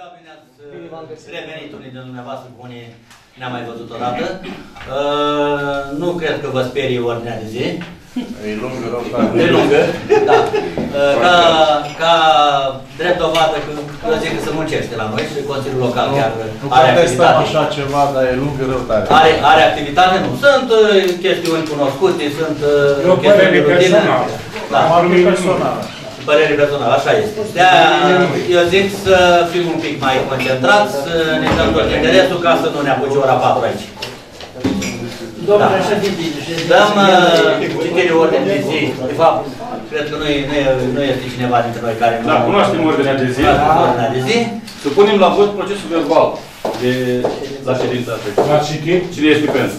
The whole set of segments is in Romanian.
bine ați revenit unii din dumneavoastră cu unii ne-am mai văzut odată. Nu cred că vă sperie ordinea de zi. E lungă, rău tare. E lungă, da. Ca drept dovadă că eu zic că se muncește la noi și Consiliul Local chiar are activitate. așa ceva, dar e lungă, rău tare. Are activitate? Nu. Sunt chestiuni cunoscute, sunt chestiuni de rutină. Părere personală, așa este. De-aia eu zic să fim un pic mai concentrați, să ne dăm tot interesul ca să nu ne apuce ora 4 aici. Domnul președinte, dăm citirea ordinii de zi. De fapt, cred că nu este cineva dintre noi care nu... Da, cunoaștem ordinea de zi. Ordinea de zi. Să punem la vot procesul verbal de la ședința aceasta. L-ați citit? Cine este pentru?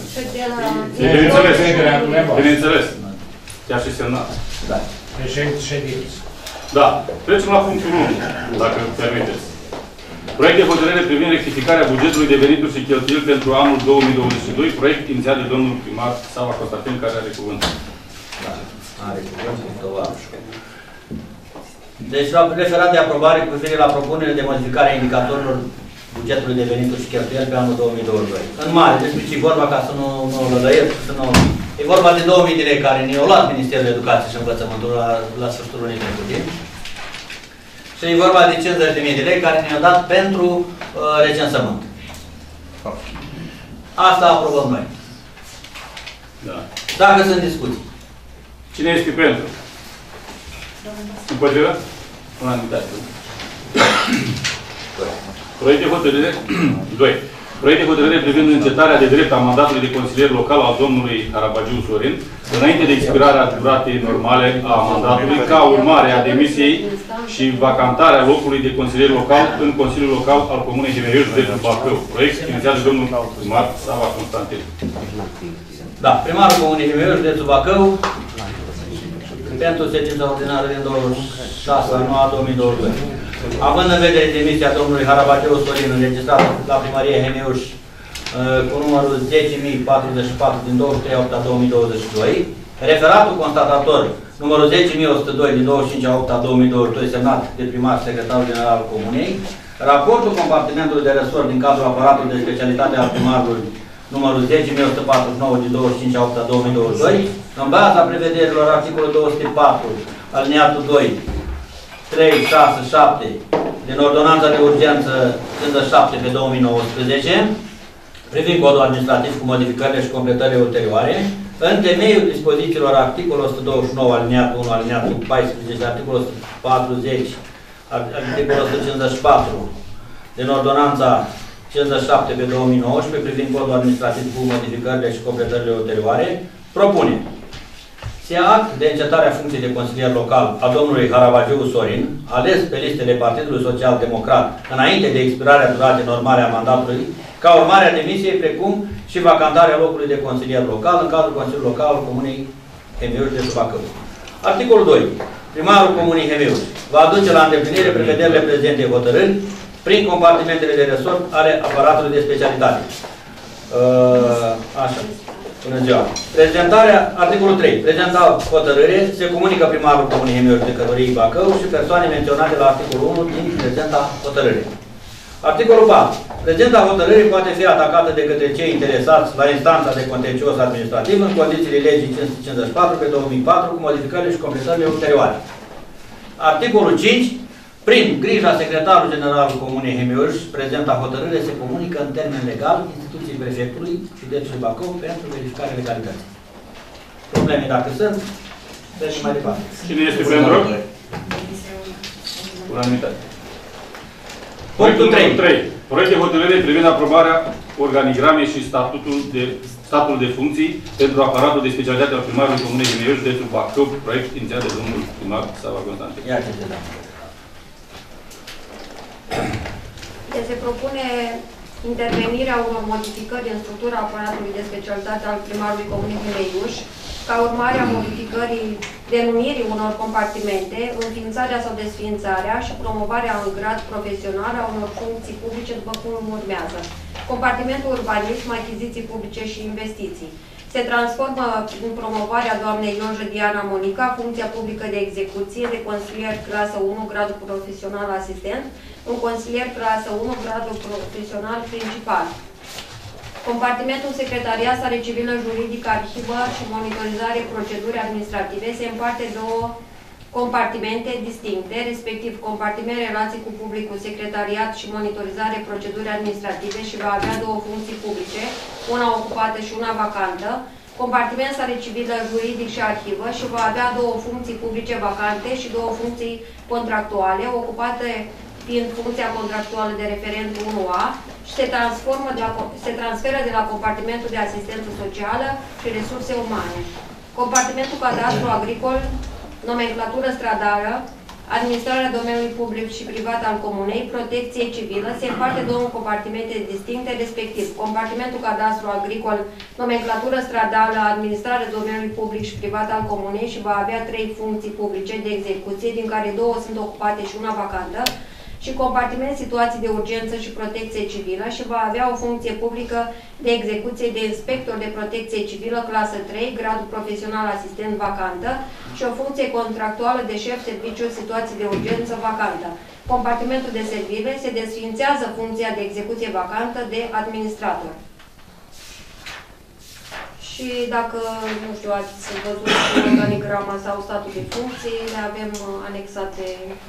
Bineînțeles. Chiar și semnat. Da. Ședință. Da. Trecem la punctul 1, dacă permiteți. Proiect de hotărâre privind rectificarea bugetului de venituri și cheltuieli pentru anul 2022, proiect inițiat de domnul primar Sava Constantin, care are cuvântul. Da, are cuvântul, tovarășul. Deci, referat de aprobare cu privire la propunere de modificare a indicatorilor bugetului de venituri și cheltuieli pe anul 2022. În mare, despre ce vorba, ca să nu lădăiesc, să nu... E vorba de 2000 de lei care ne-au luat Ministerul Educației și Învățământului la sfârșitul lunii trecute. Și e vorba de 50.000 de lei care ne-au dat pentru recensământ. Asta aprobăm noi. Da. Dacă sunt discuții. Cine este pentru? Împotrivă? Unanimitate. Proiect de hotărâre 2. Proiect de hotărâre privind încetarea de drept a mandatului de consilier local al domnului Harabagiu Sorin, înainte de expirarea duratei normale a mandatului, ca urmare a demisiei și vacantarea locului de consilier local în Consiliul Local al Comunei Himeriuș, județul Bacău. Proiect inițiat de domnul primar Sava Constantin. Da, primarul Comunei Himeriuș, județul Bacău, pentru ședința ordinară din 26/9/2022. Având în vedere demisia domnului Harabagiu Sorin înregistrată la primărie Hemeuș cu numărul 10.044 din 23/8/2022, referatul constatator numărul 10.102 din 25/8/2022 semnat de primar secretarul general al Comunei, raportul compartimentului de resort din cadrul aparatului de specialitate al primarului numărul 10.149 din 25/8/2022, în baza prevederilor articolul 204 alineatul 2 3, 6, 7 din Ordonanța de Urgență 57 pe 2019, privind codul administrativ cu modificările și completările ulterioare, în temeiul dispozițiilor articolul 129 alineatul 1, alineatul 14, articolul 140, articolul 154 din Ordonanța 57 pe 2019, privind codul administrativ cu modificările și completările ulterioare, propune se act de încetarea funcției de consilier local a domnului Harabagiu Sorin, ales pe listele Partidului Social Democrat înainte de expirarea duratei normale a mandatului, ca urmare a demisiei, precum și vacantarea locului de consilier local în cadrul Consiliului Local al Comunei Hemeuș de Bacău. Articolul 2. Primarul Comunei Hemeuș va aduce la îndeplinire prevederile prezentei hotărâri prin compartimentele de resort ale aparatului de specialitate. Așa. Bună ziua. Articolul 3. Prezenta hotărâre se comunică primarul Comunei Hemeuș de Călării Bacău și persoane menționate la articolul 1 din prezenta hotărâre. Articolul 4. Prezenta hotărâre poate fi atacată de către cei interesați la instanța de contencios administrativ în condițiile legii 554 pe 2004 cu modificările și completările ulterioare. Articolul 5. Prin grija secretarului general al Comunei Hemeuș, prezenta hotărâre se comunică în termen legal instituției prefectului județului Bacău pentru verificarea legalității. Probleme dacă sunt, trecem mai departe. Cine este pentru? Unanimitate. Punctul 3. Proiect de hotărâre privind aprobarea organigramei și statul de funcții pentru aparatul de specialitate al primarului Comunei Himeriuș, județul Bacău, proiect inițiat de domnul primar Sava Constantin. Se propune intervenirea unor modificări în structura aparatului de specialitate al primarului Comunei Himeriuș, ca urmare a modificării denumirii unor compartimente, înființarea sau desființarea și promovarea în grad profesional a unor funcții publice după cum urmează. Compartimentul urbanism, achiziții publice și investiții. Se transformă prin promovarea doamnei Ionjă Diana Monica, funcția publică de execuție, de consilier clasă 1, gradul profesional asistent, un consilier clasă 1, gradul profesional principal. Compartimentul Secretariat, Stare Civilă, Juridic, Arhivă și Monitorizare Proceduri Administrative se împarte două compartimente distincte, respectiv compartiment Relații cu Publicul, Secretariat și Monitorizare Proceduri Administrative și va avea două funcții publice, una ocupată și una vacantă, compartiment Stare Civilă, Juridic și Arhivă și va avea două funcții publice vacante și două funcții contractuale, ocupate fiind funcția contractuală de referent 1A și se transferă de la compartimentul de asistență socială și resurse umane. Compartimentul Cadastru Agricol, Nomenclatură Stradală, Administrarea domeniului public și privat al comunei, Protecție civilă, se împarte două compartimente distincte, respectiv compartimentul Cadastru Agricol, Nomenclatură Stradală, Administrarea domeniului public și privat al comunei și va avea trei funcții publice de execuție, din care două sunt ocupate și una vacantă, și compartiment Situații de urgență și protecție civilă și va avea o funcție publică de execuție de inspector de protecție civilă clasă 3, gradul profesional asistent vacantă și o funcție contractuală de șef serviciu situații de urgență vacantă. Compartimentul de servire se desființează funcția de execuție vacantă de administrator. Și dacă, nu știu, ați văzut organigrama sau statul de funcții, le avem anexate.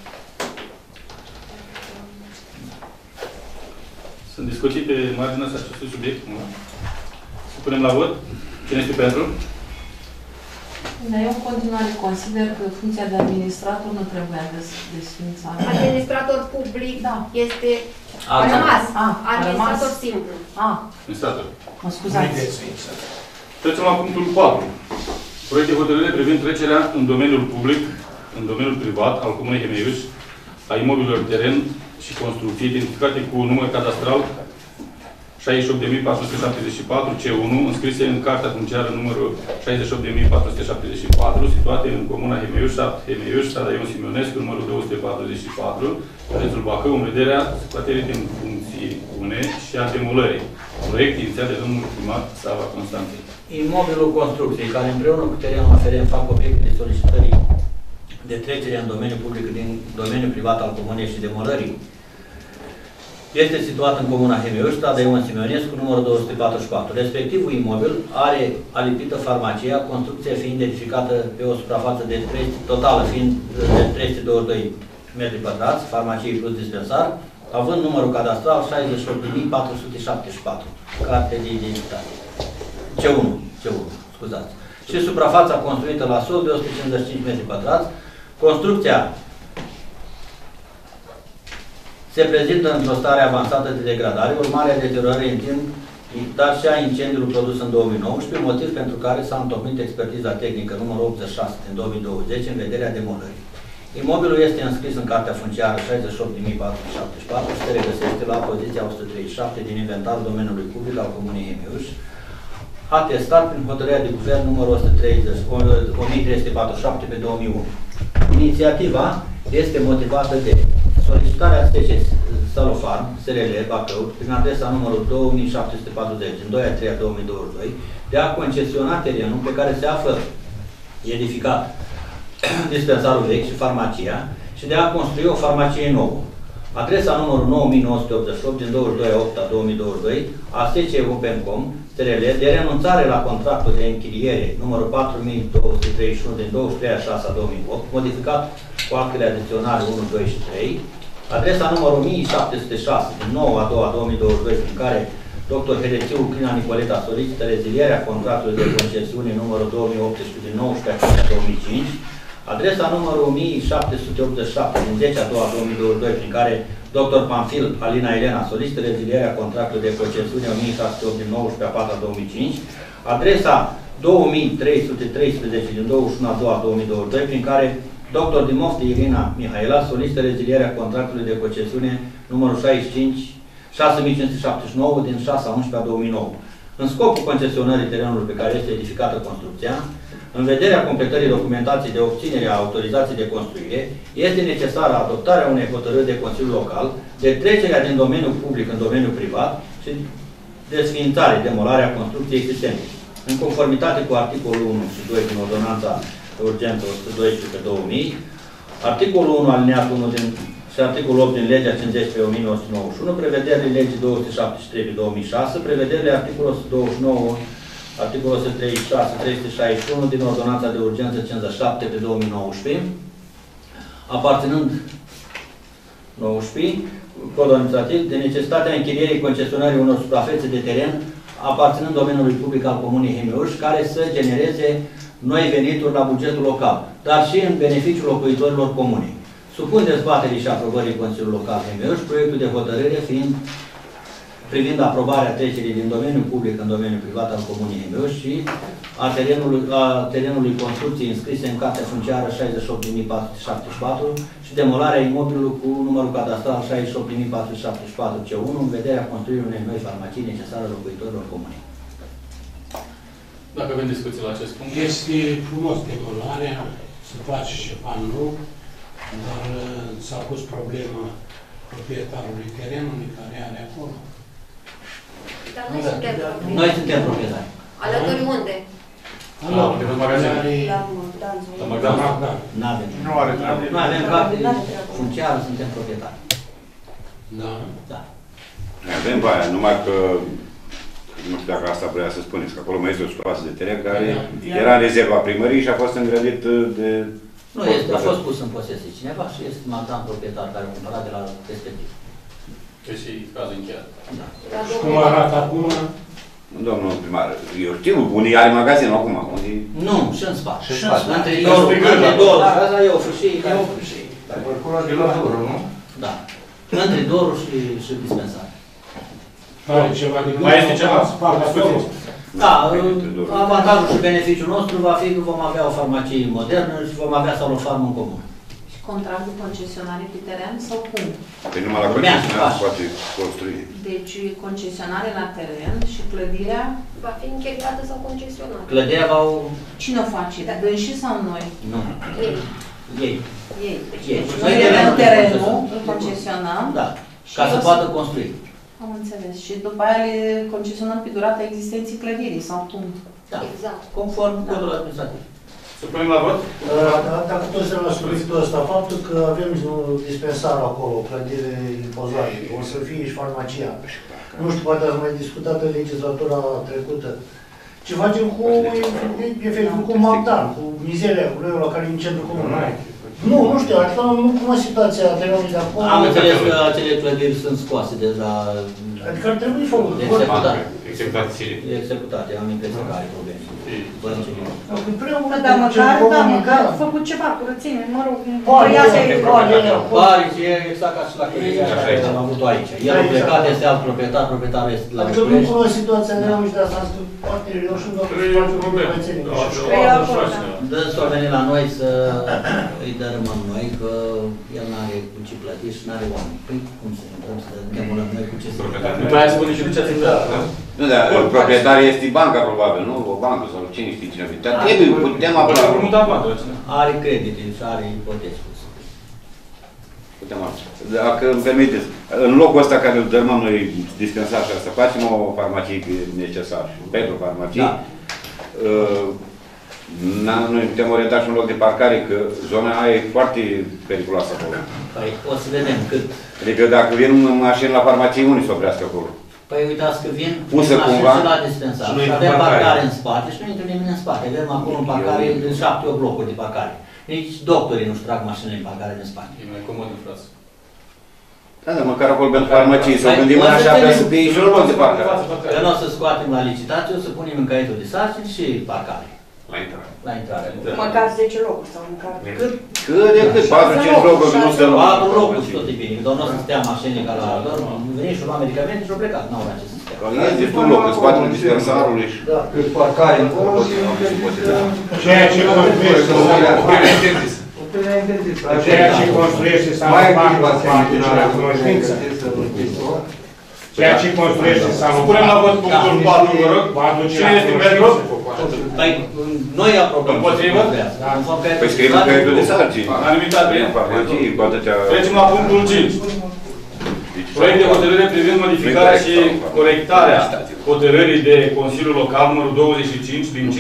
Sunt discuții pe marginea acestui subiect? Nu? Să punem la vot. Cine este pentru? Eu în continuare consider că funcția de administrator nu trebuia desfințată. Administrator public este A rămas. Administrator simplu. Administrator. Mă scuzați. Trecem la punctul 4. Proiect de hotărâre privind trecerea în domeniul public, în domeniul privat al Comunei Hemeiuș, a imobililor teren și construcții identificate cu număr cadastral 68.474 C1, înscrise în Cartea Funciară numărul 68.474, situate în Comuna Hemeiuș, sat Hemeiuș, strada Ion Simionescu, numărul 244, județul Bacău, în vederea scoaterii din funcțiune și a demolării. Proiect inițiat de domnul primar Sava Constantin. Imobilul construcției, care împreună cu terenul aferent fac obiectul de solicitării de trecere în domeniul public din domeniul privat al comunei și demolării, este situat în Comuna Hemeiuș, strada Ion Simionescu, numărul 244. Respectivul imobil are alipită farmacia, construcția fiind edificată pe o suprafață de totală fiind de 322 metri pătrați, farmacie plus dispensar, având numărul cadastral 68.474, carte de identitate. C1, scuzați. Și suprafața construită la sol de 155 metri pătrați. Construcția se prezintă într-o stare avansată de degradare, urmare a deteriorării în timp, dar și a incendiului produs în 2019, motiv pentru care s-a întocmit expertiza tehnică numărul 86 din 2020 în vederea demolării. Imobilul este înscris în Cartea Funciară 68.474 și se regăsește la poziția 137 din inventarul domeniului public al Comunei Hemeiuș, atestat prin hotărârea de guvern numărul 1347 pe 2001. Inițiativa este motivată de solicitarea STC Salofarm, SRL, Bacău, prin adresa numărul 2740 din 2/3/2022, de a concesiona terenul pe care se află edificat dispensarul vechi și farmacia și de a construi o farmacie nouă. Adresa numărul 9988 din 22/8/2022 a SC Opencom, SRL, de renunțare la contractul de închiriere numărul 4231 din 23/6/2008, modificat cu actele adiționale 1, 2 și 3, adresa numărul 1706 din 9/2/2022, prin care Dr. Herețiu Clina Nicoleta solicită rezilierea contractului de concesiune numărul 2018 din 19/5, adresa numărul 1787 din 10/2/2022, prin care Dr. Panfil Alina Elena solicită rezilierea contractului de concesiune 1608 din 19/4/2005, adresa 2313 din 21/2/2022, prin care Dr. Dimofte Irina Mihaela solicită rezilierea contractului de concesiune numărul 6579 din 6/11/2009. În scopul concesionării terenului pe care este edificată construcția, în vederea completării documentației de obținere a autorizației de construire, este necesară adoptarea unei hotărâri de Consiliu Local de trecerea din domeniul public în domeniul privat și desființare, demolarea construcției existente. În conformitate cu articolul 1 și 2 din Ordonanța de Urgență 112/2000, articolul 1 alineatul 1 din și articolul 8 din legea 50 pe 1991, prevederile legii 273 pe 2006, prevederile articolul 129, articolul 136, 361 din ordonanța de urgență 57 pe 2019, aparținând 19, cod administrativ, de necesitatea închirierii concesionării unor suprafețe de teren aparținând domeniului public al Comunei Hemiuș, care să genereze noi venituri la bugetul local, dar și în beneficiul locuitorilor comunei. Supun dezbaterii și aprobării Consiliului Local Hemiuș, proiectul de hotărâre privind aprobarea trecerii din domeniul public în domeniul privat al Comunei Hemiuș și a terenului construcției înscrise în Cartea Funciară 68.474 și demolarea imobilului cu numărul cadastral 68.474 C1 în vederea construirii unei noi farmacii necesare locuitorilor comunei. Dacă avem discuții la acest punct. Este frumos demolarea, se face ceva nou, dar s-a pus problema proprietarului terenului care are acolo. Dar noi suntem proprietari. Noi suntem proprietari. Alături unde? La magazin. La Magdan. Nu avem. Nu are treabă. Nu avem carte funciară, suntem proprietari. Da. Da. Avem baia, numai că nu știu dacă asta vrea să spuneți, că acolo mai este o suprafață de teren care era în rezerva primăriei și a fost îngrădit de... Nu, a fost pus în posesie cineva și este Magdan proprietar care a cumpărat de la respectiv. Deci e cazul încheiat. Da. Cum arată acum? Domnul primar, eu știu, unii are magazin acum, unii... Nu, și în spate. Și în spate. Între două, asta e o fâșie. Dar acolo de la Doru, nu? Da. Între Doru și dispensare. Are ceva de Mai este ceva? Da, avantajul și beneficiul nostru va fi că vom avea o farmacie modernă și vom avea Salofarm în comun. Și contract de concesionare pe teren sau cum? Pe numai la concesionare se poate construi. Deci concesionare la teren și clădirea? Va fi închiriată sau concesionată? Clădirea va... Cine o face? Dânșii sau noi? Nu. Ei. Ei. Ei. Ei. Noi avem terenul, îl concesionăm. Da. Ca să poată construi. Am înțeles. Și după aia le concesionăm pe durata existenței clădirii sau cum? Da. Exact. Conform codul administrativ. Să punem la vot? Dacă tot se la subiectul ăsta, faptul că avem dispensar acolo, o clădire impozată, o să fie și farmacia. Nu știu, poate ați mai discutat în legislatura trecută. Ce facem cu, efectiv, cu Magdan, cu mizeria, cu lui la care e în centru comunal. Nu știu, așa nu cunosc situația terenului de acolo. Am înțeles că acele clădiri sunt scoase deja. Adică ar trebui făcut. Executate, am impresia că are probleme. Dar măcar a făcut ceva, curățenie, mă rog, Pare și e exact ca și la clădirea care am avut-o aici. El a plecat, este alt proprietar, proprietarul este la București. Adică nu cunosc situația terenului și de asta am spus foarte eu și nu facem curățenie. Dânsul a venit la noi să îi dărâmăm noi, că el n-are cu ce plăti și n-are oameni. Păi cum să intrăm să demolăm noi cu ce să plătim? După aia spune și de ce ați intrat. Nu, dar proprietarul este banca, probabil, nu? O bancă sau cine știe cine. Dar trebuie, putem apăra. Are credite și are ipoteci. Putem apăra. Dacă îmi permiteți, în locul ăsta care îl dărmăm noi dispensar și asta, facem o farmacie necesară. Pentru farmacie. Noi putem orienta și un loc de parcare, că zona aia e foarte periculoasă acolo. Păi o să vedem cât. Adică dacă vin mașini la farmacie, unii se oprească acolo. Păi uitați că vin cumva și la dispensar. Și avem parcare în spate și nu intră nimeni în spate. Avem acolo în parcare de 7-8 locuri de parcare. Nici doctorii nu-și trag mașinile în parcare din spate. E mai comod în frate. Da, dar măcar acolo pentru farmacie, să gândim așa, vrea să fie și un loc de parcare. Că nu o să scoatem la licitație, o să punem în caietul de sarcini și parcare. La intrare. La intrare. Măcar 10 locuri sau măcar... Cât de cât? 4-5 locuri, nu se lua. 4 locuri și tot e bine. Doar nu o să stea mașinile ca la dorm, veni și lua medicamente și o plecat. N-au vrea ce să stea. E destul loc, în spatele dispensarului și... Cât parcare în acolo ceea ce construiește salul la cunoștință. Ceea ce construiește salul. Punem la vot punctul 4, vă rog. Cine este pentru? Păi, noi aprobăm. Împotrivă? Păi scriem în caietul de sarcini. Unanimitate. Farmacie, cu atâtea... Trecem la punctul 5. Proiect de hotărâre privind modificarea și corectarea hotărârii de Consiliul Local numărul 25 din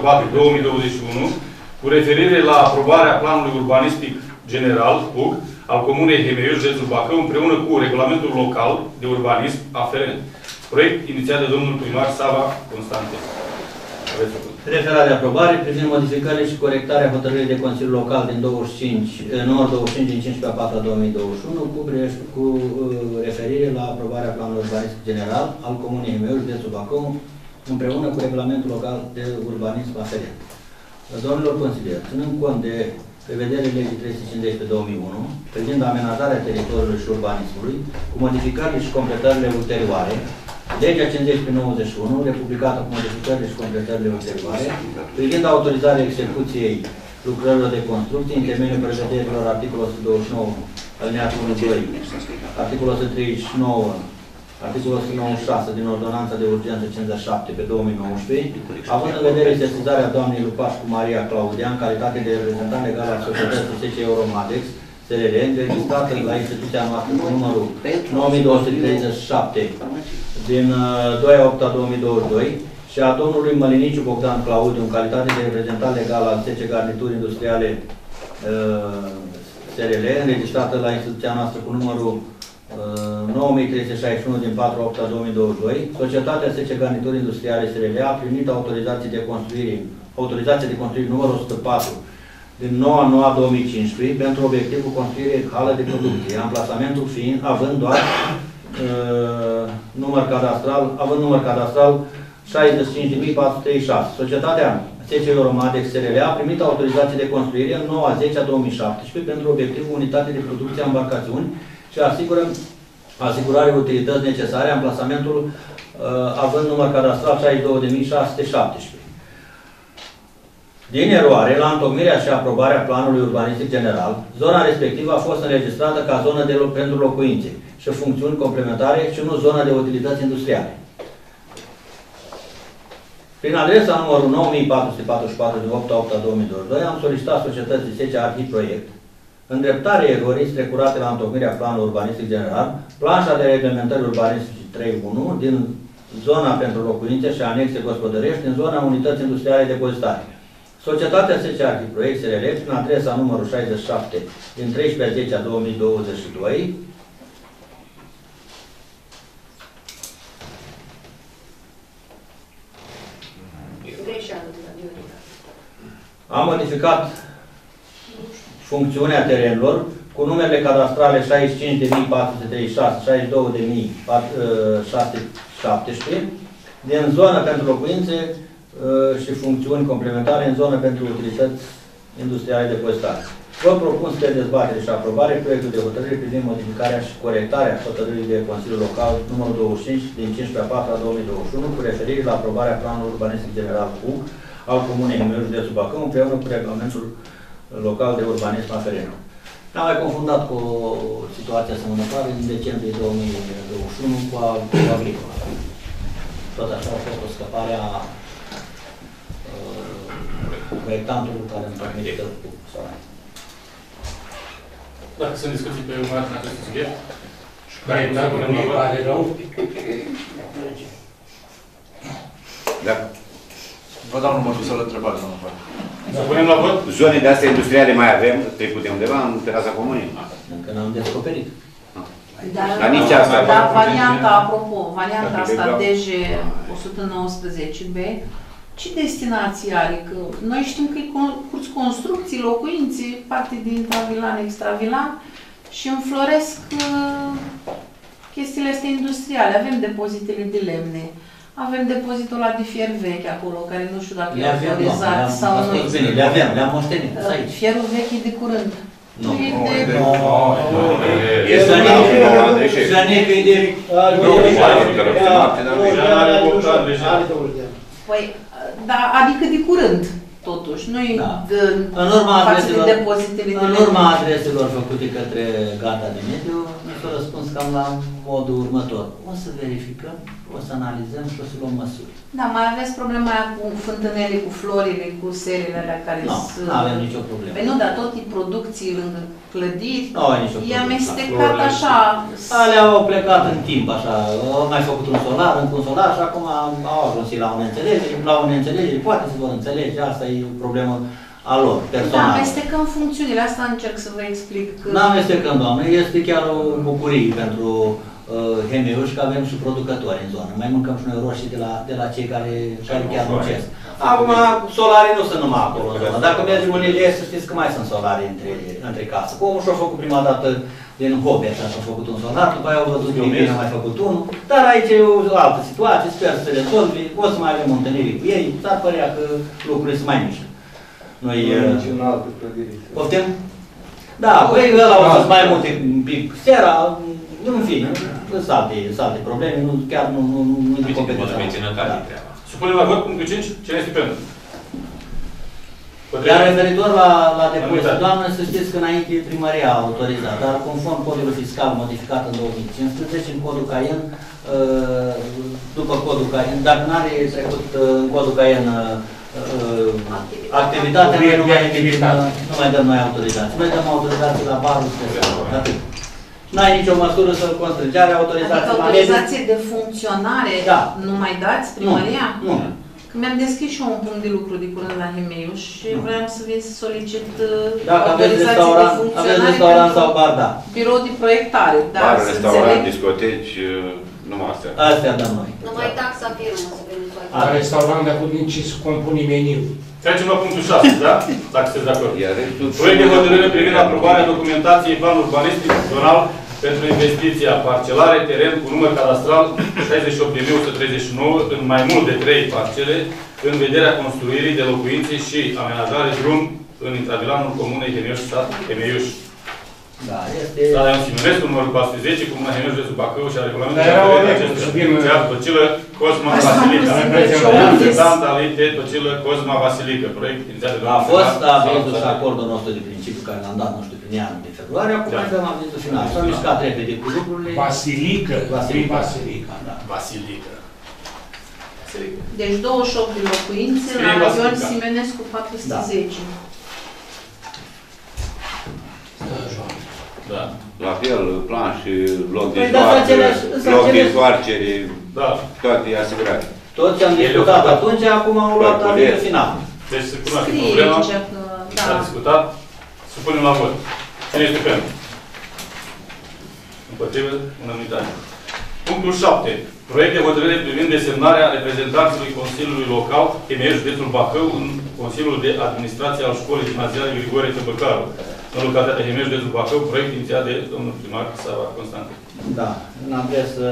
15.04.2021 cu referire la aprobarea planului urbanistic general, PUG, al Comunei Hemeiuș, județul Bacău, împreună cu regulamentul local de urbanism aferent. Proiect inițiat de domnul primar Sava Constantin. Referat de aprobare privind modificările și corectarea hotărârii de Consiliul Local din numărul 25 din 15/4/2021 cu referire la aprobarea planului urbanism general al Comunei Hemeiuș, județul Bacău, împreună cu regulamentul local de urbanism aferent. Domnilor consilieri, ținând cont de prevederile legii 350/2001 privind amenajarea teritoriului și urbanismului, cu modificările și completările ulterioare, legea 50/91, republicată cu modificările și completările ulterioare, privind autorizarea execuției lucrărilor de construcție în temeiul prevederilor articolul 129, alineatul 1-2, articolul 139, articolul 196 din Ordonanța de Urgență 57/2019, având în vedere sesizarea doamnei Lupașcu Maria Claudia în calitate de reprezentant legal al societății SC Euromadex, SRL, înregistrată la instituția noastră cu numărul 9237 din 2/8/2022 și a domnului Măliniciu Bogdan Claudiu în calitate de reprezentant legal al SC Garnituri Industriale SRL, înregistrată la instituția noastră cu numărul 9361 din 4/8/2022, societatea SC Garnituri Industriale SRL a primit autorizație de construire numărul 104 din 9/9/2015 pentru obiectivul construirii hală de producție, amplasamentul fiind având doar număr cadastral 65.436. Societatea SC Euromadex SRL a primit autorizație de construire în 9/10/2017 pentru obiectivul unitate de producție a embarcațiuni și asigurarea utilități necesare, amplasamentul având număr cadastral 62.617. Din eroare, la întocmirea și aprobarea planului urbanistic general, zona respectivă a fost înregistrată ca zonă pentru locuințe și funcțiuni complementare și nu zonă de utilități industriale. Prin adresa numărul 9444 din 8/8/2022 am solicitat societății SC Arhiproiect îndreptarea erorii strecurate la întocmirea planului urbanistic general, planșa de reglementări urbanistice 3.1 din zona pentru locuințe și anexe gospodărești din zona unității industriale de depozitare. Societatea SC Arhiproiect SRL, prin adresa numărul 67 din 13/10/2022, a modificat funcțiunea terenilor cu numerele cadastrale 65.436, 62.617 din zonă pentru locuințe și funcțiuni complementare în zonă pentru utilități industriale de depozitare. Vă propun spre dezbatere și aprobare proiectul de hotărâre privind modificarea și corectarea hotărârii de Consiliul Local numărul 25 din 15/4/2021 cu referire la aprobarea planului urbanistic general al Comunei Hemeiuș, județul Bacău, împreună cu regulamentul local de urbanism aferent. Ne-am mai confundat cu situația asemănătoare în decembrie 2021 cu agricola. Tot așa a fost o scăpare a proiectantului care îmi permite cu soare. Dacă sunt discuții pe marginea acestui subiect, Proiectantul nu pare rău. Da. Vă dau numărul să-l întrebați, domnul Părinte. să punem la vot? Zone de astea industriale mai avem, trecute undeva în terasa comunei? Încă n-am descoperit. Dar nici asta. Dar varianta, apropo, varianta asta DG 119B, ce destinație are? Că noi știm că e curs construcții, locuințe, parte din intravilan, extravilan și înfloresc chestiile astea industriale. Avem depozitele de lemne, avem depozitul ăla de fier vechi acolo, care nu știu dacă e autorizat sau nu. Le avem, le-am moștenit aici. Fierul vechi e de curând. Nu, e Zănecă e de... Păi, dar adică de curând, totuși, nu e față de depozitele de în urma adreselor făcute către Garda de Mediu, mi s-a răspuns cam la modul următor. O să verificăm, o să analizăm și o să luăm măsuri. Da, mai aveți problema aia cu fântânele, cu florile, cu serele alea care sunt... Nu avem nicio problemă. Păi nu, dar tot e producții lângă clădiri, Nu avem nicio problemă. e amestecat așa. Alea au plecat în timp, așa, au mai făcut un solar, încă un solar și acum au ajuns la o neînțelegere, poate se vor înțelege, asta e o problemă a lor, Da, personal. amestecăm funcțiunile, asta încerc să vă explic. Nu amestecăm, doamne, este chiar o bucurie pentru HMU-și că avem și producători în zonă. Mai mâncăm și noi roșii de la cei care chiar muncesc. Acum, solarii nu sunt numai acolo în zonă. Dacă mergem în Ilie, să știți că mai sunt solarii între case. Omul și-a făcut prima dată din hobby, așa și-a făcut un solar, după aia au văzut din bine, a mai făcut unul. Dar aici e o altă situație, sper să se rezolve, o să mai avem o întâlnire cu ei, s-ar părea că lucrurile sunt mai mici. Noi... Niciun altă clădire. Poftim? Da, păi ăla o să mai multe un pic seara, în fine, sunt alte probleme, chiar nu e competența. Supunem la vot punctul 5, cine este pentru? Iar referitor la depozit, doamnă, să știți că înainte primăria a autorizat, dar conform codului fiscal modificat în 2015, în codul Caien, după codul Caien, dacă nu are trecut în codul Caien activitatea, noi nu mai dăm noi autorizații. Noi dăm autorizații la barul special. Atât. N-ai nicio măsură să-l constrângi. Are autorizație adică autorizație de funcționare, da. Nu mai dați primăria? Nu. Că mi-am deschis și eu un punct de lucru de curând la Hemeiu și vreau să vin să solicit dacă autorizație de funcționare aveți restaurant sau bar, da. Birou de proiectare. Da, bar, restaurant, discoteci, numai astea. Astea dăm noi. Numai taxa firmă să venim cu La restaurant de acum nici să compune meniu. Trecem la punctul 6, da? Dacă sunteți de acord. Proiect de hotărâre privind aprobarea documentației plan urbanistic zonal pentru investiția parcelare, teren cu număr cadastral 68.139 în mai mult de 3 parcele, în vederea construirii de locuințe și amenajare drum în intravilanul comunei Hemeiuș, sat Hemeiuș. Da, este... Strada Ion Simonescu, numărul 410, Comuna Hemeiuș, județul Bacău și a regulamentul de acestea. Tocilă Cosma Vasilica. Reprezentant al IT Tocilă Cosma Vasilica. Proiect inițiat de a fost avizul și acordul nostru de principiu care l-am dat, nu știu, prin anul de februarie, acum avem avizul final. S-a mișcat repede cu lucrurile. Vasilica. Vasilica, da. Vasilica. Deci 28 de locuințe la Ion Simonescu 410. Da. La fel, plan și loc de întoarcere, toate asigurate. Tot ce am discutat atunci, acum au luat avizul final. Deci se cunoaște problema, s-a discutat, supunem la vot. Cine este pentru? Împotrivă, unanimitate. Punctul 7. Proiect de hotărâre privind desemnarea reprezentanțului Consiliului Local Hemeiuș, județul Bacău, în Consiliul de Administrație al Școlii Gimnaziale Grigore Tăbăcaru, în localitatea Hemeiuș, județul Bacău, proiect inițiat de domnul primar Sava Constantin. Da, în adresă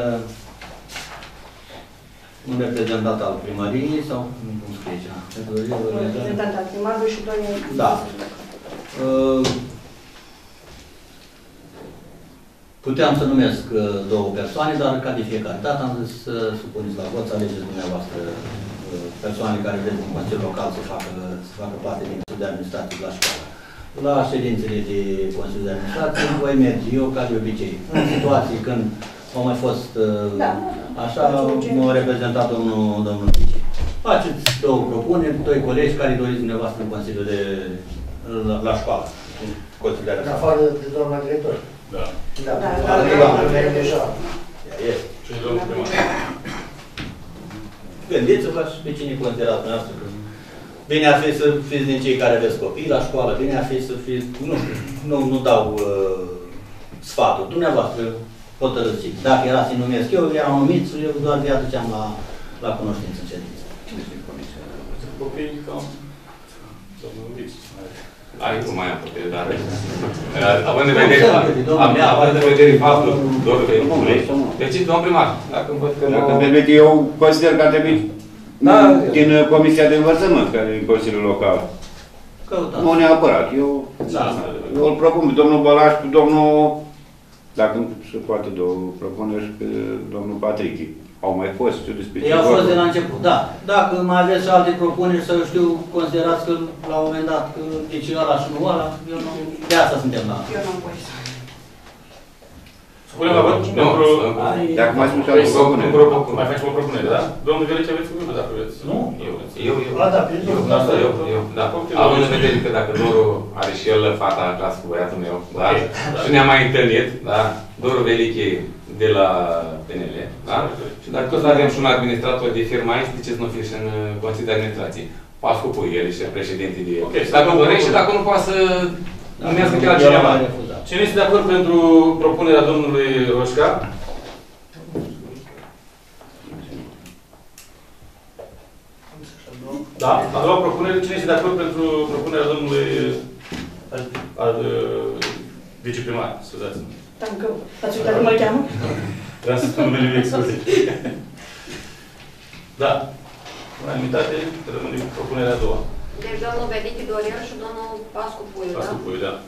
un reprezentant al primăriei sau cum scrie aici? Reprezentant al primarului și doi... Da. Puteam să numesc două persoane, dar ca de fiecare dată am zis să supuneți la vot, să alegeți dumneavoastră persoane care vreți din Consiliul Local să facă parte din Consiliul de Administrație la școală. La ședințele de Consiliul de Administrație voi merge eu ca de obicei. În situații când au mai fost așa, m-a reprezentat domnul Tici. Faceți două propuneri, doi colegi care doriți dumneavoastră în Consiliul de la școală. În afară de doamna director. Da. Deja. Și domnul primar. Gândiți-vă și pe cine considerați dumneavoastră că bine ar fi să fiți din cei care aveți copii la școală, bine ar fi să fiți, nu dau sfatul. Dumneavoastră hotărâți. Dacă era să-i numesc eu, eram numit și eu doar de aduceam la cunoștință în ședință. Copiii cam domnul Luis. Nu mai am putere, dar având în vedere faptul, deci, domnul primar, dacă îmi văd că nu... Eu consider că ar trebui din Comisia de Învățământ, care e Consiliul Local. Nu neapărat. Eu îl propun pe domnul Bălaș, pe domnul, dacă nu se poate două propuneri, și pe domnul Patrichi. Au mai fost, știu despre ce. Ei au fost de la început, da. Dacă mai aveți și alte propuneri, să știu, considerați că la un moment dat, că deci ăla și nu ăla, eu nu... De asta suntem la... Eu nu-mi voi să... Punem la vot? Dacă mai spun și alte propuneri. Mai facem o propunere, da? Domnul Velice, aveți cuvântul, dacă vreți. Nu? Eu, da. Având în vedere că dacă Doru are și el fata acasă cu băiatul meu, da? Și ne-am mai întâlnit, da? Doru Velice de la PNL, da? Și dacă toți avem și un administrator de firmă aici, de ce să nu fie și în Consiliul de Administrație? Pascu Pui, el este președinte de... Okay, dacă dorește, dacă nu poate să numească pe altcineva. Cine este de acord pentru propunerea domnului Roșca? Da? A doua propunere, cine este de acord pentru propunerea domnului viceprimar? Scuzați-mă. Încă, ați uitat cum îl cheamă? Vreau să spun numele lui excuze. Da. Unanimitate, rămâne propunerea a doua. Deci domnul Velichi Dorian și domnul Pascu Puiu, da? Pascu Puiu, da.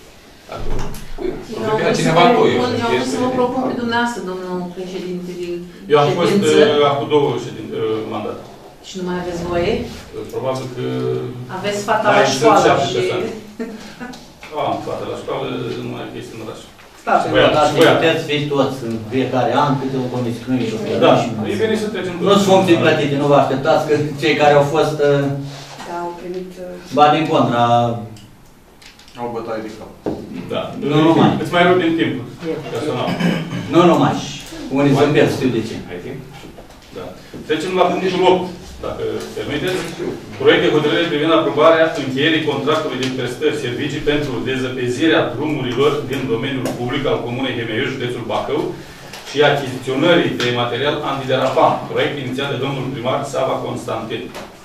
Eu am să vă propun pe dumneavoastră, domnul președinte de ședință. Eu am fost acum 2 mandate. Și nu mai aveți voie? Probabil că... Aveți fata la școală și... Am fata la școală, nu mai este în oraș. Stați în rotație, puteți fi toți în fiecare an, câte o comisie, nu ești o fiecare. Da, e bine să trecem. Nu sunt funcții plătite, nu vă așteptați că cei care au fost... Da, au primit... Ba din contra... Au bătaie de cap. Da. Nu numai. Îți mai rup din timpul. Personal. Nu numai. Unii sunt pierd, știu de ce. Ai timp? Da. Trecem la punctul 8, dacă permiteți. Proiect de hotărâre privind aprobarea încheierii contractului de prestări servicii pentru dezăpezirea drumurilor din domeniul public al Comunei Hemeiuș, județul Bacău și achiziționării de material antiderapant. Proiect inițiat de domnul primar Sava Constantin.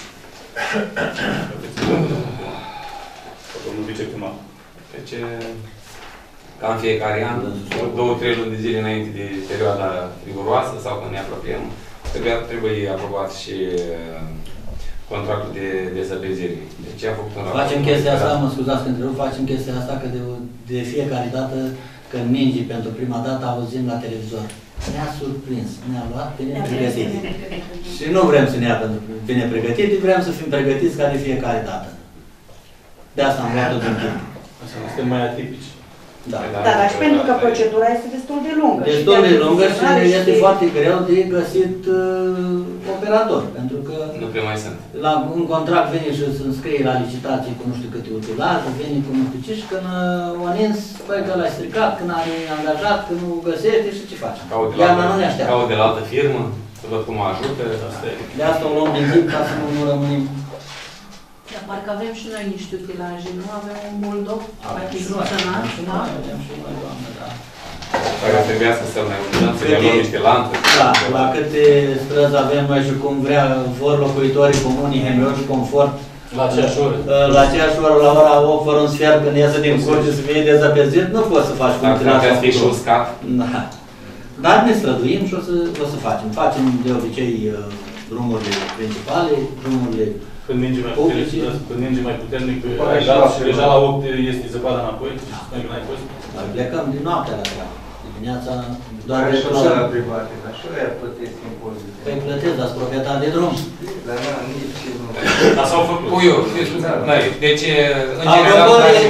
Domnul viceprimar. Deci, ca în fiecare an, 2-3 luni de zile înainte de perioada riguroasă sau când ne apropiem, trebuie aprobat și contractul de dezăpezire. Deci am făcut un raport. Facem chestia asta, mă scuzați că întrerup, facem chestia asta că de fiecare dată când mingi pentru prima dată auzim la televizor. Ne-a surprins, ne-a luat bine pregătite. Și nu vrem să ne ia pentru bine pregătite, vrem să fim pregătiți ca de fiecare dată. De asta am luat-o din timp. Asta nu suntem mai atipici. Da. Dar și pentru că procedura este destul de lungă. Destul de lungă și este foarte greu de găsit operator. Pentru că nu prea mai sunt. La un contract vine și se înscrie la licitație cu nu știu câte utilaje, vine cu nu știu ce și când o nins, băi că l-ai stricat, când are angajat, când nu găsește și ce face? Iarna nu ne așteaptă. Caut de la altă firmă, să văd cum ajută. De asta o luăm din timp ca să nu rămânim. Dar parcă avem și noi niște utilaje, nu? Avem un bulldog, achiziționat, da? Avem și noi, doamne, da. Dacă trebuiască să mai uităm, să ne luăm niște lanțe. Da, la câte străzi avem noi și cum vor locuitorii comunii Hemeiuș confort. La aceeași oră. La aceeași oră, la ora 8, fără un sfert, când iese din curte să fie dezăpezit, nu poți să faci cum trebuie. Dacă fi și uscat. Da. Dar ne străduim și o să facem. Facem de obicei drumurile principale, drumurile când ninge mai puternic, și deja la 8 este zăpada înapoi, mai bine ai fost. Dar plecăm din noaptea la treabă. Dimineața doar recunosc private, dar și aia plătesc impozite. Păi plătesc, dar sunt proprietar de drum. Dar nici nu. Dar s-au făcut. Puiu, deci, în general,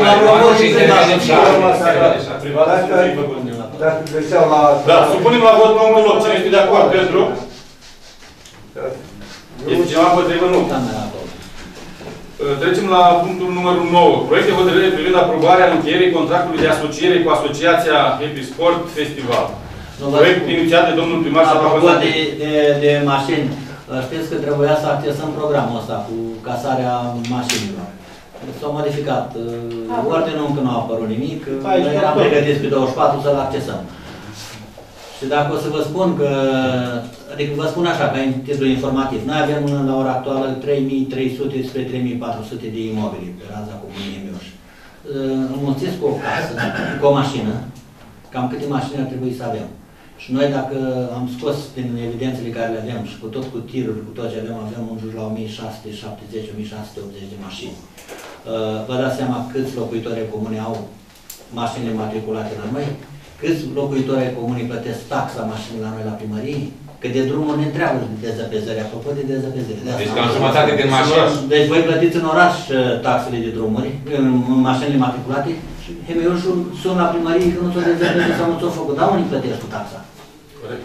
dacă găseau la... Da, supunem la vot numărul 8. Cine este de acord pentru? Este cineva împotrivă? Nu. Trecem la punctul numărul 9. Proiect de hotărâre privind aprobarea încheierii contractului de asociere cu Asociația Happy Sport Festival. Proiect inițiat de domnul primar Sava Constantin. De mașini, știți că trebuia să accesăm programul ăsta cu casarea mașinilor. S-au modificat. Ordinul încă nu a apărut nimic. Noi eram pregătiți pe 24 să-l accesăm. Și dacă o să vă spun că, adică vă spun așa, ca titlu informativ, noi avem la ora actuală 3.300 spre 3.400 de imobili pe raza Comunei Hemeiuș. Înmulțiți cu o casă, cu o mașină, cam câte mașini ar trebui să avem. Și noi dacă am scos din evidențele care le avem și cu tot cu tiruri, cu tot ce avem în jur la 1.670-1.680 de mașini. Vă dați seama câți locuitori ai comunei au mașinile matriculate la noi? Câți locuitori ai comunii plătesc taxa mașinii la noi la primărie? Că de drumuri ne întreabă de dezăpezări, apropo de dezăpezări. Deci cam jumătate din mașini. Deci voi plătiți în oraș taxele de drumuri, în mașinile matriculate, și Hemeiușul sună la primărie că nu s-o dezăpezări sau nu s-o făcut. Dar unii plătesc cu taxa? Corect.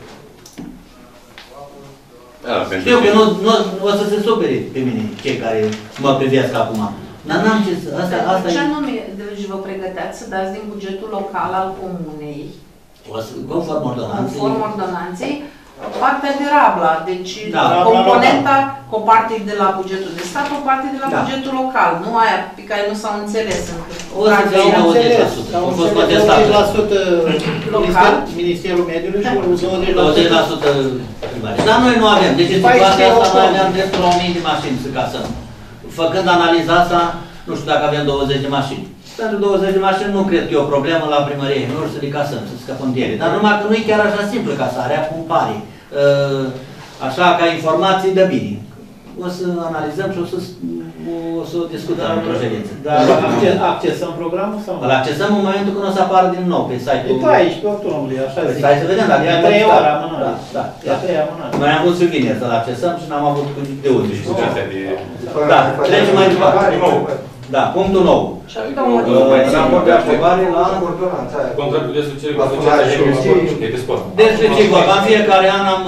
Știu că nu o să se supere pe mine cei care mă privesc acum. Dar n-am ce să... Ce anume deci vă pregăteați să dați din bugetul local al comunei, conform ordonanței, partea de Rabla, deci Da, componenta cu o parte de la bugetul de stat, o parte de la Da. bugetul local, nu aia pe care nu s-au înțeles încă. O să fie 90%. Au A fost înțeles contestat. 20% Local. Ministerul Mediului și 20% primare. Dar noi nu avem. Deci în situația asta noi aveam dreptul la 1000 de mașini să casăm. Făcând analiza asta, nu știu dacă avem 20 de mașini. Pentru 20 de mașini nu cred că e o problemă la primărie, nu să le casăm, să scăpăm de ele. Dar numai că nu e chiar așa simplu casarea, cum pare. Așa, ca informații, de bine. O să analizăm și o să discutăm într-o ședință. Dar accesăm programul sau nu? Îl accesăm în momentul când o să apară din nou pe site-ul. E 14 octombrie, așa zic. Hai să vedem, dacă e 3 ore amânare. Da. E 3 amânare. Noi am vrut să vineri să-l accesăm și n-am avut de unde. Da, trecem mai departe. Da, punctul 9. Și atât o modificare. Raport de aprobare la... Contractul de asociere cu asociația de sport. Deci, ce vorba, în fiecare an am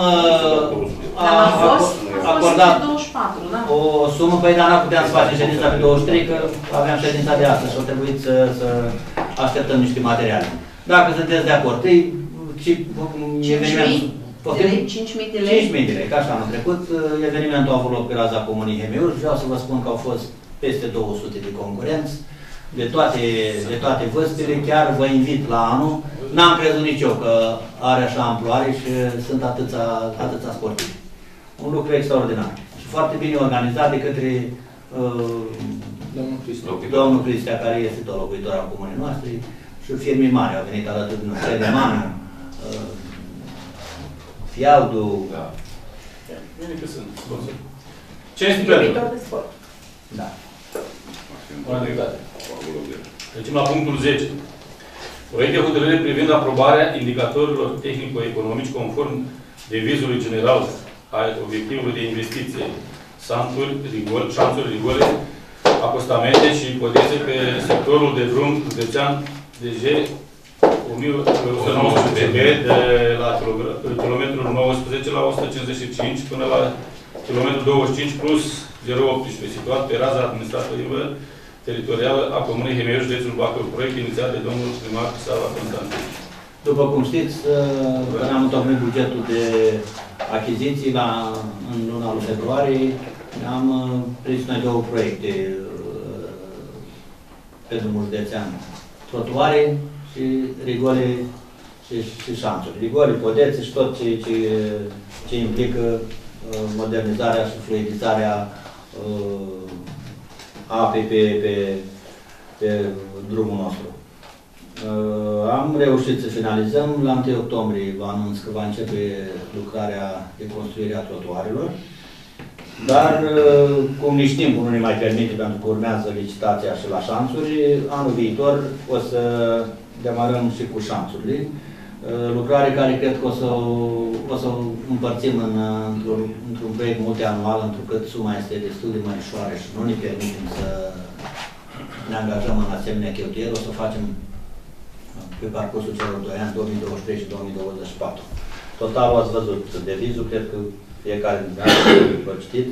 acordat 24, da? o sumă, păi dar n-am puteam să facem ședința pe 23, că aveam ședința de astăzi și au trebuit să așteptăm niște materiale. Dacă sunteți de acord, și evenimentul... 5.000 de lei? 5.000 de lei, ca așa anul trecut. Evenimentul a avut loc pe raza Comunii Hemiur și vreau să vă spun că au fost peste 200 de concurenți, de toate vârstele. Chiar vă invit la anul. N-am crezut nici eu că are așa amploare și sunt atâția sportivi. Un lucru extraordinar. Și foarte bine organizat de către domnul Cristea, care este tot locuitor al comunei noastre, și firmii mari au venit alături de noi. Credemanu, Fialdu. Da. Bine că sunt sponsori. Ce este pentru? de sport. Da. Trecem la punctul 10. Proiect de hotărâre privind aprobarea indicatorilor tehnico-economici conform devizului general a obiectivului de investiție, șanțuri, rigole, acostamente și ipoteze pe sectorul de drum județean DG 1119B de la kilometrul 19 la 155 până la kilometrul 25 plus 018, situat pe raza administrativă teritorială a Comunei Hemiur, județul Bacău, proiect inițiat de domnul primar Sava Constantin. După cum știți, când am întocmit bugetul de achiziții în luna lui februarie, am prins noi două proiecte pe drumul județean. Trotuare și rigole și șanțuri. Rigole, podețe și tot ce implică modernizarea și fluidizarea apei pe drumul nostru. Am reușit să finalizăm. La 1 octombrie vă anunț că va începe lucrarea de construire a trotuarelor. Dar, cum nici timpul nu ne mai permite, pentru că urmează licitația și la șanțuri, anul viitor o să demarăm și cu șanțurile. Lucrare care cred că o să împărțim într-un proiect multianual, întrucât suma este destul de mărișoară și nu ne permitem să ne angajăm în asemenea cheltuieli. O să facem pe parcursul celor 2 ani, 2023 și 2024. Totalul ați văzut devizul, cred că fiecare dintre noi l-a citit.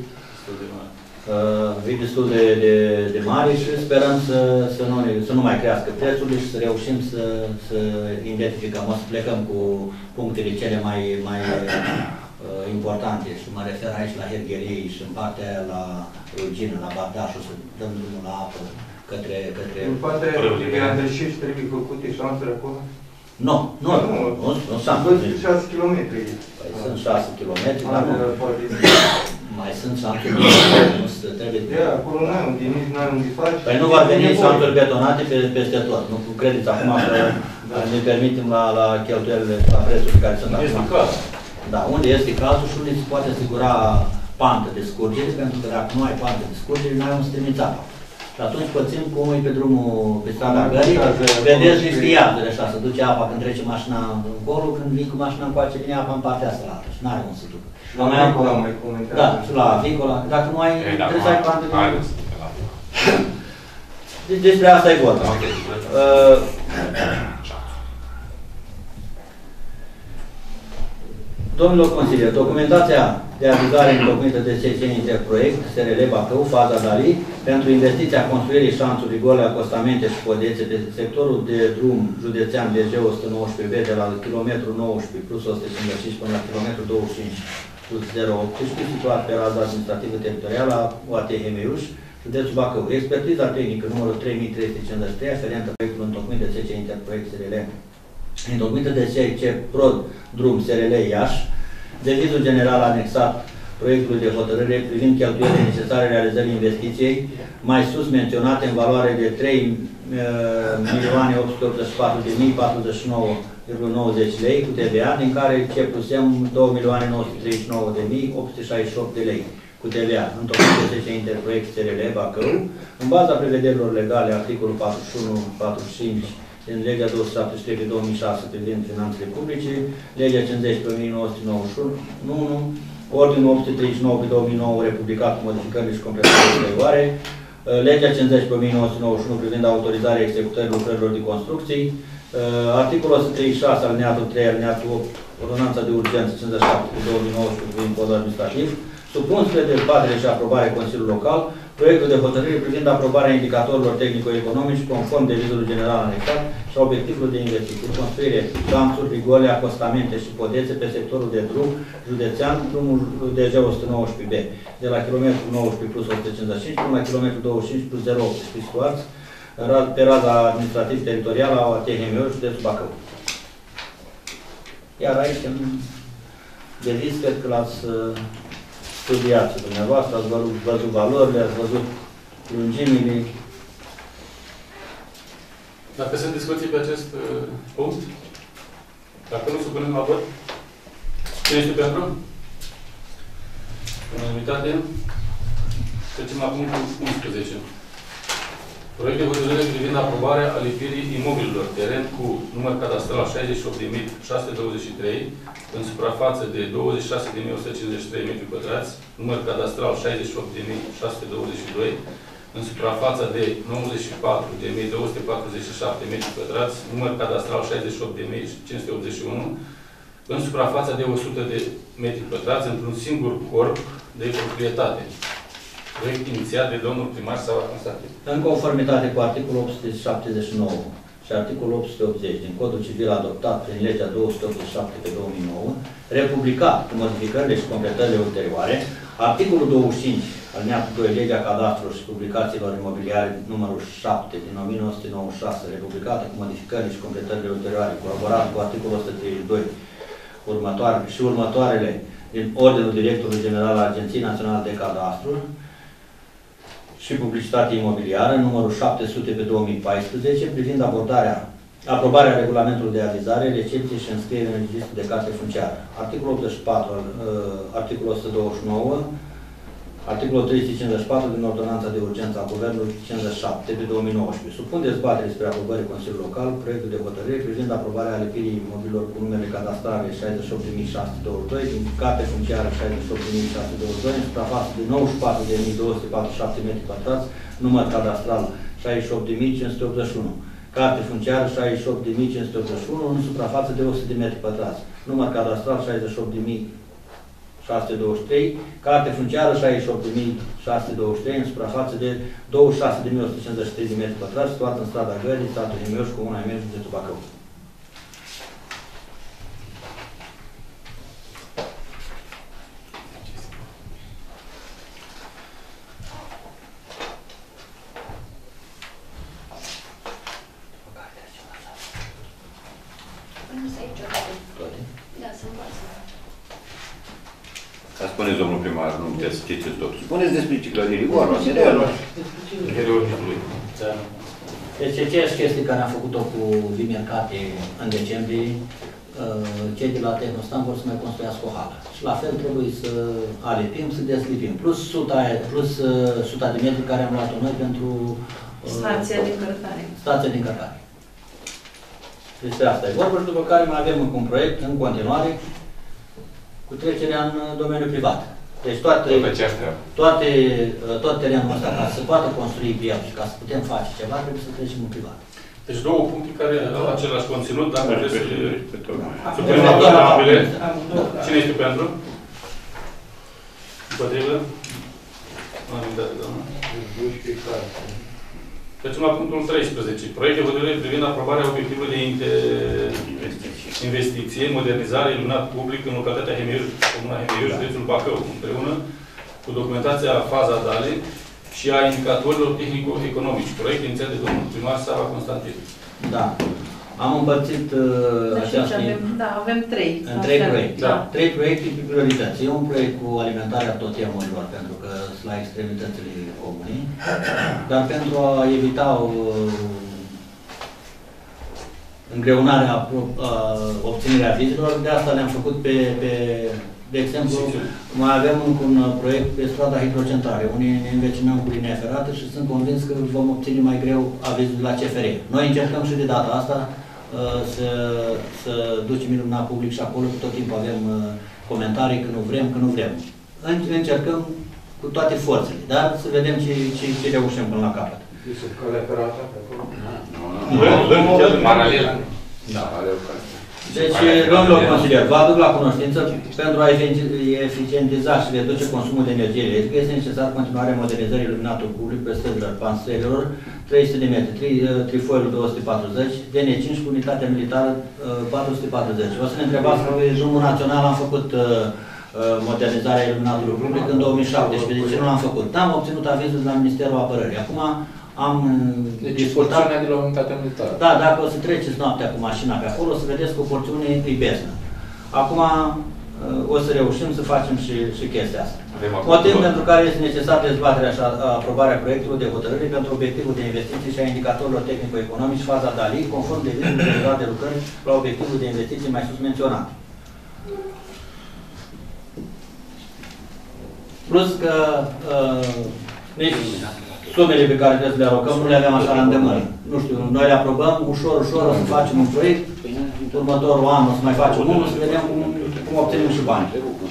E destul de mare și sperăm să nu mai crească prețurile și să reușim să identificăm, o să plecăm cu punctele cele mai importante și mă refer aici la Herghelii și în partea aia la Rugină, la Bardașul, să dăm drumul la apă către... În partea aia Andrășești trebuie făcute șanțuri acolo? Nu șanțuri. 6 km. Păi sunt 6 km, dar nu. Mai sunt șanțuri, nu se trebuie... Acolo n-ai unde, nici n-ai unde faci. Păi nu vor veni șanțuri betonate peste tot. Nu credeți acum că ne permitem la cheltuielile, la prețuri care sunt acum. Da, unde este cazul și unde se poate asigura pantă de scurgere, pentru că dacă nu ai pantă de scurgere, nu ai un strâmiț apă. Și atunci pățim cum e pe drumul, pe strada gării, vedeți niște iazuri așa, se duce apa când trece mașina încolo, când vii cu mașina încoace, vine apa în partea asta la altă și n-are un să ducă. Și la Avicola mai comentează. Da, și la Avicola, dacă nu ai, trebuie să ai pantă de... Despre asta e vorba. Domnilor consilieri, documentația de avizare întocmită de SCC Interproiect, SRL Bacău, faza Dali, pentru investiția construirii șanțuri, gole, acostamente și podețe pe sectorul de drum județean DG 119B de la kilometrul 19 plus 155 până la kilometrul 25 plus 018, situat pe raza administrativă teritorială a UAT Hemeiuș, județul Bacău. Expertiza tehnică numărul 3353, aferentă proiectul întocmit de SCC Interproiect SRL, întocmită de SCC Prod Drum SRL Iași, devizul general anexat proiectului de hotărâre privind cheltuielile necesare realizării investiției, mai sus menționate în valoare de 3.884.049,90 lei cu TVA, din care C plus M 2.939.868 de lei cu TVA, întocmit de SCC Interproiect SRL Bacău, în baza prevederilor legale, articolul 41-45 din legea 273/2006 privind finanțele publice, legea 50/1991, ordinul 839/2009 republicat cu modificările și completările ulterioare, legea 50/1991 privind autorizarea executării lucrărilor de construcții, articolul 136 alineatul 3, alineatul 8, ordonanța de urgență 57/2019 privind codul administrativ, supun spre dezbatere și aprobare Consiliului Local, proiectul de hotărâre privind aprobarea indicatorilor tehnico-economici conform devizului general anexat și obiectivul de investiții, construire șanțuri, rigole, acostamente și podețe pe sectorul de drum județean, drumul DG 119B, de la kilometrul 19 plus 155 până la kilometrul 25 plus 018, situați pe raza administrativ-teritorială a OAT Hemeiuș, județul Bacău. Iar aici, în deviz, cred că l-ați studiat și dumneavoastră, ați văzut valorile, ați văzut lungimile. Dacă sunt discuții pe acest punct, dacă nu supunem la vot, cine este pentru? Unanimitate. Trecem la punctul 11. Proiect de hotărâre privind aprobarea alipirii imobililor, teren cu număr cadastral 68.623, în suprafață de 26.153 m2, număr cadastral 68.622, în suprafața de 94.247 m2, număr cadastral 68.581, în suprafața de 100 de m2, într-un singur corp de proprietate. Proiect inițiat de domnul primar Sava Constantin. În conformitate cu articolul 879 și articolul 880 din Codul Civil adoptat prin legea 287/2009, republicat cu modificările și completările ulterioare, articolul 25, alineatul 2, legea cadastrului și publicațiilor imobiliare numărul 7 din 1996, republicată cu modificările și completările ulterioare, colaborat cu articolul 132 și următoarele din Ordinul Directorului General al Agenției Naționale de Cadastru și Publicitate Imobiliară, numărul 700/2014, privind aprobarea regulamentului de avizare, recepție și înscriere în registru de carte funciară. Articolul 84, articolul 129, articolul 354 din Ordonanța de Urgență a Guvernului 57/2019. Supun dezbatere spre aprobării Consiliului Local proiectul de hotărâre privind aprobarea alipirii imobililor cu numere cadastrale 68.622, din carte funciară 68.622, în suprafață de 94.247 m2, număr cadastral 68.581. Carte funciară 68.581, în suprafață de 100 de m2, număr cadastral 68.623, carte funciară 68.623, în suprafață de 26.153 de m2, situat în strada Gării, satul Hemeiuș, comuna Hemeiuș, județul Bacău. Spuneți, domnul primar, nu puteți să citiți tot. Spuneți despre ciclării, vorba, serialul. Deci, aceeași chestie care am făcut-o cu Bimercate în decembrie, cei de la Tehnostan vor să mai construiască o hală. Și la fel trebuie să alipim, să deslipim. Plus 100 de metri care am luat-o noi pentru stația de încărcare. Stația de încărcare. Despre asta e vorba și după care mai avem încă un proiect în continuare cu trecerea în domeniul privat. Deci tot terenul ăsta, ca să se poată construi pe el și ca să putem face ceva, trebuie să trecem în privat. Deci două puncte care au același conținut, dacă vreți să supunem la vot ambele. Cine este pentru? Împotrivă? Unanimitate, doamna. Trecem la punctul 13. Proiect de hotărâre privind aprobarea obiectivului de investiție, modernizare, iluminat public în localitatea Hemiuș, comuna Hemiuș, județul Bacău, împreună cu documentația faza DALE și a indicatorilor tehnico-economici. Proiect inițiat de domnul primar Sava Constantin. Da. Am împărțit această... Da, avem trei. În trei proiecte. Da. Trei proiecte pe priorități. E un proiect cu alimentarea totemurilor, pentru că sunt la extremitățile comunii, dar pentru a evita îngreunarea obținerea vizelor, de asta le-am făcut de exemplu, mai avem un proiect pe strada hidrocentrare, unii ne învecinăm cu linia ferată și sunt convins că vom obține mai greu avizul la CFR. Noi încercăm și de data asta să ducem iluminat public și acolo, tot timpul avem comentarii că nu vrem, că nu vrem. Încercăm cu toate forțele, dar să vedem ce reușim până la capăt. Este calea ferată pe acolo? Nu. Paralel. Da. Deci, domnilor consilieri, vă aduc la cunoștință, pentru a eficientiza și reduce consumul de energie electrică, este necesar continuarea modernizării iluminatului public pe străzilor panstrelelor, 300 de metri, trifoiul 240, DN5 cu unitatea militară 440. O să ne întrebați că pe drumul național am făcut modernizarea iluminatului public în 2017, de ce nu l-am făcut? N-am obținut avizul de la Ministerul Apărării. Acum am discutat... de la unitatea militară. Da, dacă o să treceți noaptea cu mașina pe acolo, o să vedeți că o porțiune e beznă. Acum o să reușim să facem și chestia asta. Motiv pentru care este necesar dezbaterea și aprobarea proiectului de hotărâre pentru obiectivul de investiții și a indicatorilor tehnico-economici, faza DALI, conform de vizul de lucrări la obiectivul de investiții mai sus menționat. Plus că nici sumele pe care trebuie să le alocăm nu le avem așa la îndemână. Nu știu, noi le aprobăm ușor, ușor, o să facem un proiect, următorul an o să mai facem unul, să vedem cum obținem și bani.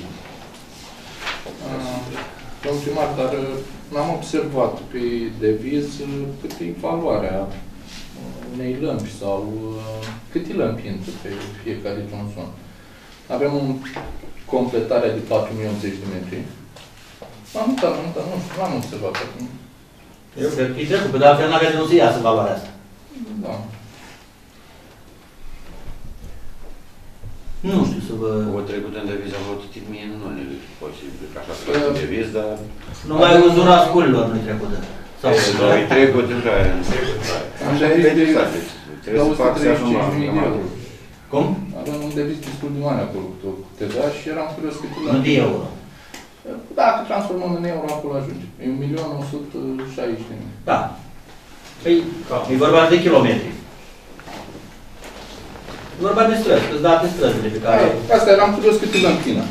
Domnul primar, dar n-am observat pe deviz câte e valoarea unei lămpi sau câte lămpi intră pe fiecare tronson. Avem o completare de 4080 de metri. Am uitat, nu știu, n-am observat acum. Eu cred că e trecut, dar altfel n-avea de nu să iasă valoarea asta. Da. Nu știu să vă... O trecut în deviz, am văzut mie, nu ne posibil, că așa să în deviz, dar... Numai uzura sculilor nu-i trecută. Sau nu-i trecut, deja e. Așa e interesat, trebuie să fac să ajung la acum. Cum? Avem un deviz destul de mare acolo cu TVA și eram curios câte la... Nu de euro. Dacă transformăm în euro, acolo ajunge. E 1.160.000. Da. Păi, e vorba de kilometri. E vorba de străzi, îți date străzile pe care... Asta eram curios câte lămpină.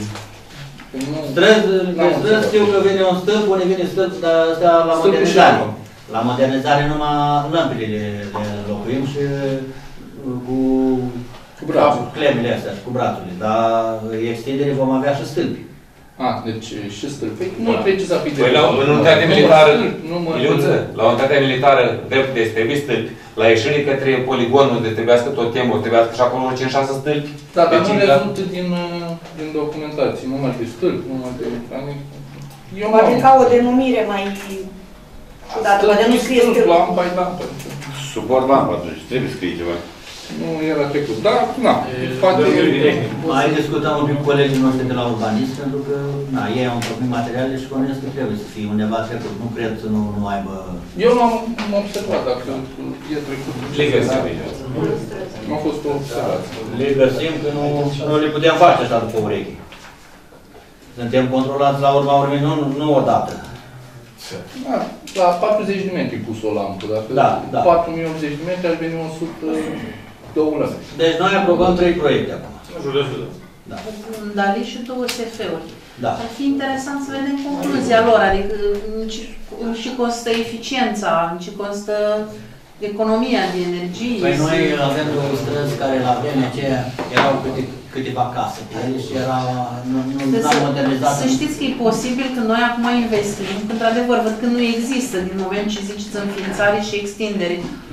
Străzi știu că vine un stâlp, unde vine stâlp, dar astea la modernizare. La modernizare numai lămpile le locuim și cu clemele astea, cu brațurile. Dar extindere vom avea și stâlpi. Deci și stâlpi. Nu precizat pe Păi la unitatea militară, la unitatea militară, drept de trebuie stâlpi. La ieșire către poligonul unde trebuiască tot timpul, trebuiască și acolo 5-6 stâlpi. Da, dar nu rezultă din documentație, numai de stâlpi, numai de... Poate ca o denumire mai ciudată, poate nu scrie stâlpi. Lampă. Suport lampă atunci, trebuie scrie ceva. Nu era trecut, dar, na, poate... Mai discutăm un pic cu colegii noștri de la urbanism, pentru că, na, ei au întocmit materiale și convins că trebuie să fie undeva trecut. Nu cred să nu aibă... Eu nu am observat dacă e trecut. Le găsim. Nu a fost o observație. Le găsim că nu le putem face așa după urechi. Suntem controlați la urma urmei, nu odată. Da, la 40 de metri pus o lampă, dacă 4080 de metri ar veni 102 lămpi. Deci noi aprobăm 3 proiecte acum. Da. Un DALI și 2 SF-uri. Da. Ar fi interesant să vedem concluzia lor, adică în ce constă eficiența, în ce constă economia de energie. Păi noi avem 2 străzi care la vremea aceea erau câteva case pe ele și era n-am modernizat. Să știți că e posibil că noi acum investim, că într-adevăr văd că nu există din moment ce ziceți înființare și extindere. Și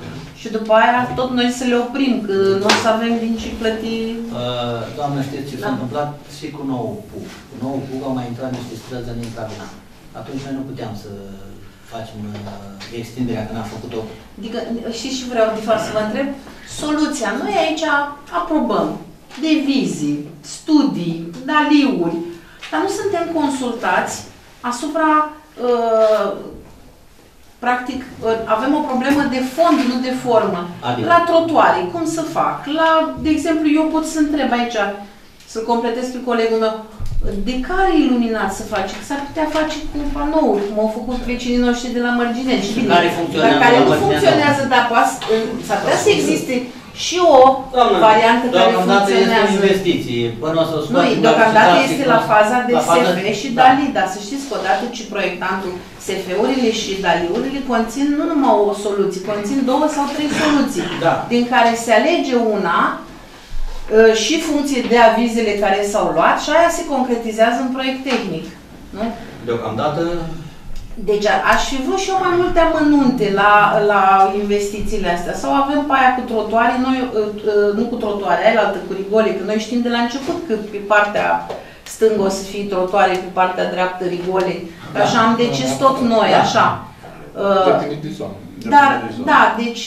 și după aia tot noi să le oprim, că nu o să avem din ce plăti. Doamnă, știți ce s-a întâmplat și cu nou PUC. Cu nou PUC au mai intrat niște străzi în intravenat. Atunci noi nu puteam să facem extinderea când am făcut-o. Adică, știți și vreau de fapt să vă întreb, soluția, noi aici aprobăm devizii, studii, daliuri, dar nu suntem consultați asupra, practic, avem o problemă de fond, nu de formă. Adică. La trotuare, cum să fac? La, de exemplu, eu pot să întreb aici, să-l completez pe colegul meu, de care iluminat să faci? S-ar putea face cu panouri, cum au făcut vecinii noștri de la Mărgineni. Care nu funcționează, dar s-ar putea să existe și o variantă care funcționează. Investiții, până o să nu, deocamdată este la faza de SF și DALI, dar să știți că odată ce proiectantul SF-urile și DALI-urile conțin nu numai o soluție, conțin 2 sau 3 soluții, din care se alege una și funcție de avizele care s-au luat și aia se concretizează în proiect tehnic. Nu? Deocamdată... Deci aș fi vrut și eu mai multe amănunte la investițiile astea. Sau avem pe aia cu trotuare, noi, nu cu trotuare, aia altă cu rigole, că noi știm de la început că pe partea stângă o să fie trotuare, pe partea dreaptă rigole. Că așa am decis tot noi, așa. Dar, da, deci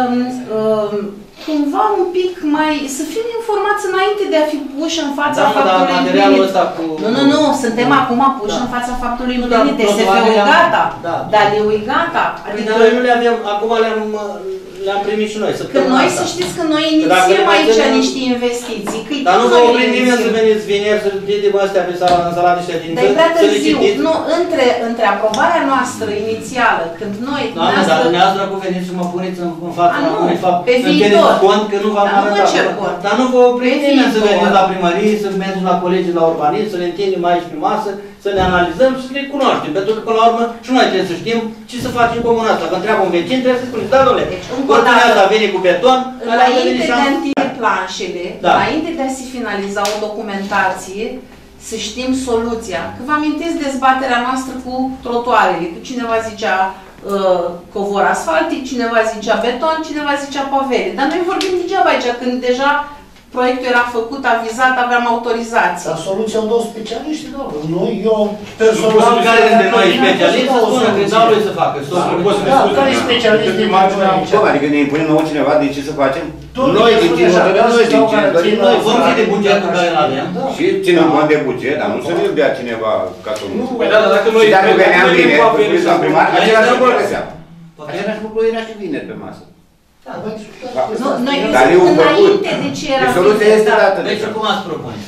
cumva un pic mai, să fim informați înainte de a fi puși în fața faptului împlinit. Nu, suntem acum puși în fața faptului împlinit. SF-ul gata, DALI-ul e gata. Adică noi nu le avem, acum le-am primit și noi. Că noi să știți că noi inițiem aici niște investiții. Dar nu vă oprim nimeni să veniți vineri, să vedem astea pe sala de ședință. Dar e prea târziu. Nu, între aprobarea noastră inițială, când noi... Doamne, dar dumneavoastră cu veniți și mă puneți în fața unui fapt. Pe viitor. Cont că nu v-am arătat. Dar nu vă opriți nimeni să veniți la primărie, să mergem la colegii la urbanism, să le întindem aici pe masă, să le analizăm și să le cunoaștem. Pentru că, până la urmă, și noi trebuie să știm ce să facem cu comuna asta. Că întreabă un vecin, trebuie să spuneți, da, dom'le, ordinea asta vine cu beton, înainte de a întinde planșele, înainte de a se finaliza o documentație, să știm soluția. Că vă amintiți dezbaterea noastră cu trotuarele, că cineva zicea covor asfaltic, cineva zicea beton, cineva zicea pavele. Dar noi vorbim degeaba aici, când deja proiectul era făcut, avizat, aveam autorizație. Dar soluția au 2 specialiști, doamnă. Noi, eu, personal... Care dintre noi specialiști să spună că dau lui să facă. Care e specialist din aici? Adică ne impunem nouă cineva de ce să facem? Noi din cine hotărâm, noi din cine dorim noi. Funcție de bugetul care îl avem. Și ținem cont de buget, dar nu să ne dea cineva ca să nu... Păi da, dar dacă noi... Și dacă veneam bine, la primar, același lucru găseam. Același lucru era și vineri pe masă. Noi înainte de ce era dată. Deci cum ați propune?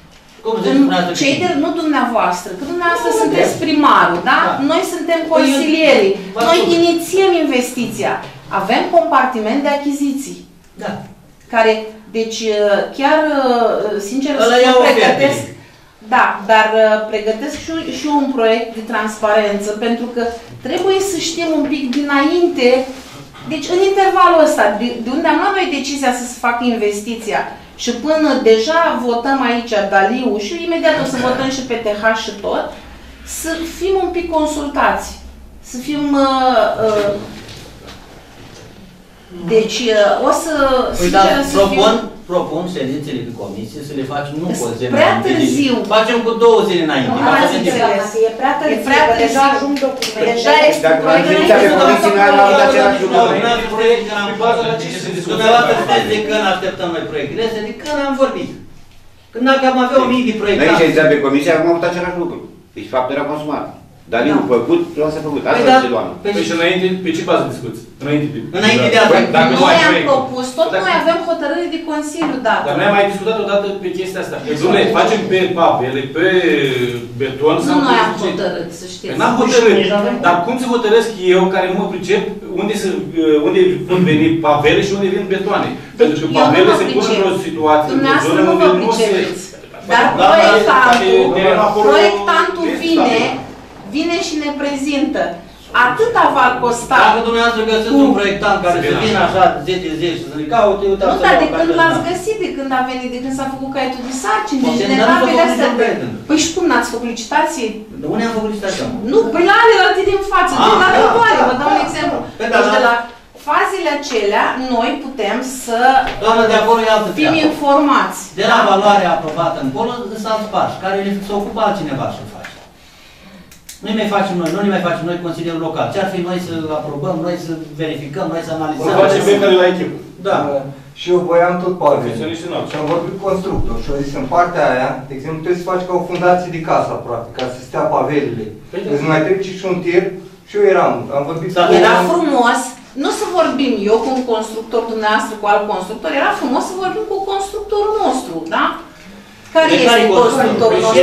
Cei de, nu dumneavoastră, că dumneavoastră sunteți primarul, da? Noi suntem consilierii. Noi inițiem investiția. Avem compartiment de achiziții. Da. Care, deci, chiar, sincer, să pregătesc. Da, dar pregătesc și eu un proiect de transparență, pentru că trebuie să știm un pic dinainte. Deci, în intervalul ăsta, de unde am luat noi decizia să se facă investiția și până deja votăm aici DALI-ul și imediat o să votăm și PTH și tot, să fim un pic consultați. Să fim... deci, o să... Propun ședințele pe comisie să le facem nu cu o zi prea târziu. Facem cu 2 zile înainte. E prea târziu, deja ajung documente. Deja este dacă ședința pe comisie nu am avut același lucru. Dumneavoastră spuneți de când așteptăm noi proiectele astea, de când am vorbit. Când dacă am avea 1000 de proiecte... Noi ședința pe comisie am avut același lucru. Deci faptul era consumat. Dar eu făcut, nu s-a făcut. Asta este doamnă. Păi și înainte, pe ce bază discuți? Înainte de asta. Noi am propus, tot noi avem hotărâri de Consiliu dată. Dar noi am mai discutat odată pe chestia asta. Dom'le, facem pe pavele, pe beton sau... Nu noi am hotărât, să știți. N-am hotărât. Dar cum să hotărăsc eu, care nu mă pricep, unde pot veni pavele și unde vin betoane? Pentru că pavele se pun într-o situație, într-o zonă unde nu se... Dar proiectantul vine și ne prezintă. Atâta va costa. Dacă dumneavoastră găsiți un proiectant care să vină așa 10 de 10 să ne caute, uitați. Nu, dar de când l-ați găsit, de când a venit, de când s-a făcut caietul de sarcini, de generabile astea. Păi și cum, n-ați făcut licitație? De unde am făcut licitația? Nu, păi la alelalte din față, din la răboare, vă dau un exemplu. fazele acelea, noi putem să Doamnă, de acolo e altă fim treabă. informați. De la valoarea aprobată încolo, sunt alți pași, care se ocupă altcineva să-l face. Nu-i mai facem noi, nu ne mai facem noi Consiliul Local. Ce ar fi noi să aprobăm, noi să verificăm, noi să analizăm? Să facem fiecare la echipă. Da. Și eu voiam tot pavele. Și am vorbit cu constructor și au zis, în partea aia, de exemplu, trebuie să faci ca o fundație de casă aproape, ca să stea pavelele. Îți mai trece și un tir și eu am vorbit cu... Era frumos, nu să vorbim eu cu un constructor, dumneavoastră cu alt constructor, era frumos să vorbim cu constructorul nostru, da? Care este constructorul nostru?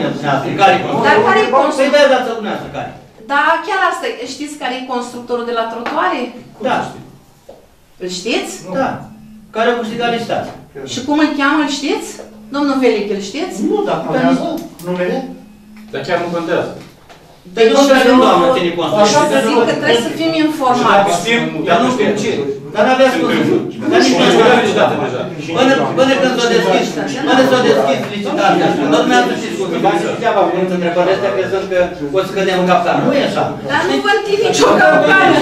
Dar care e constructorul? Da, chiar asta, știți care e constructorul de la trotuare? Da. Îl știți? Da. Care a câștigat licitația. Și cum îl cheamă, îl știți? Domnul Velic, îl știți? Nu, dar contează numele? Dar chiar nu contează. Deci nu știu, doamnă, ce ne construiește. Așa să zic că trebuie să fim informați. Dar nu știu ce. Dar n-aveați cum să spun. Dar nici nu știu licitația deja. Până când s-o deschis, licitația. Nu dumneavoastră știți cum. Degeaba puneți întrebările astea crezând că o să cădem în capcană. Nu e așa. Dar nu vă întind nicio capcană.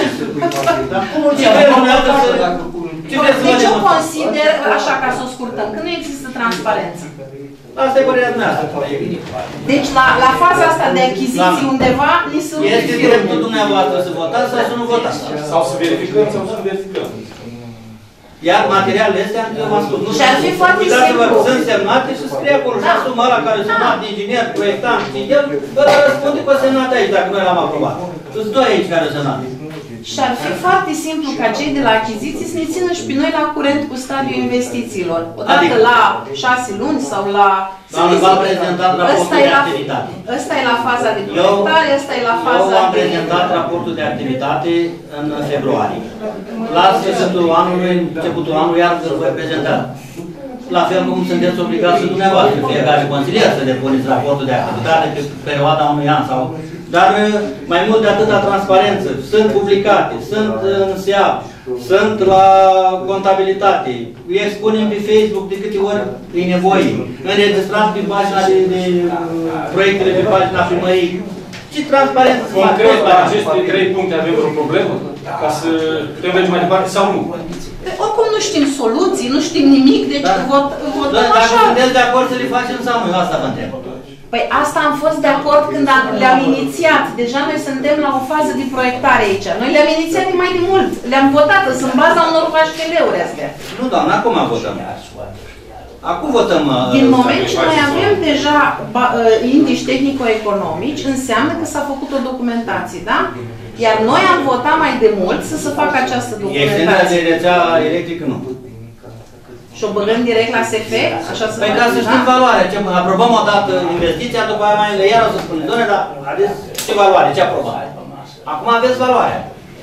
Ce vreți dumneavoastră să... Deci eu consider, așa ca să o scurtăm, că nu există transparență. Asta e părerea dumneavoastră. Deci la faza asta de achiziții undeva, ni se... Este dreptul dumneavoastră să votați sau să nu votați. Sau să verificăm sau să nu verificăm. Iar materialele astea, eu v-am spus, nu și ar fi foarte simplu. Sunt semnate și scrie acolo. Și asuma ăla care a semnat, inginer, proiectant, și el, ăla răspunde că a semnat aici, dacă noi l-am aprobat. Sunt doi aici care au semnat. Și ar fi foarte simplu ca cei de la achiziții să ne țină și pe noi la curent cu stadiul investițiilor. Odată la 6 luni sau la... Doamne, v-am prezentat raportul de activitate. Ăsta e la faza de proiectare, ăsta e la faza de... Eu am prezentat raportul de activitate în februarie. La sfârșitul anului, începutul anului, iar îl voi prezenta. La fel cum sunteți obligați și dumneavoastră, fiecare consilier, să depuneți raportul de activitate pe perioada unui an sau... Dar mai mult de atâta transparență, sunt publicate, sunt în SEAP, sunt la contabilitate, expunem pe Facebook de câte ori e nevoie, înregistrați pe pagina de proiectele pe pagina primăriei. Ce transparență să facă? Concret, la aceste 3 puncte avem vreo problemă? Ca să putem merge mai departe sau nu? Oricum nu știm soluții, nu știm nimic, deci votăm așa. Dacă sunteți de acord să le facem sau nu, asta vă întreb. Păi asta am fost de acord când le-am inițiat. Deja noi suntem la o fază de proiectare aici. Noi le-am inițiat de mai de mult. Le-am votat, sunt în baza unor HTL-uri astea. Nu, doamne, acum votăm. Acum votăm... Din moment ce noi avem deja indici tehnico-economici, înseamnă că s-a făcut o documentație, da? Iar noi am votat mai de mult să se facă această documentație. Extinderea de rețea electrică, nu. Și o băgăm direct la SF? Așa să păi ca să știm valoarea. Aprobăm o dată investiția, după aia mai iar o să spunem, doamne, dar aveți ce valoare, ce aprobăm? Acum aveți valoarea.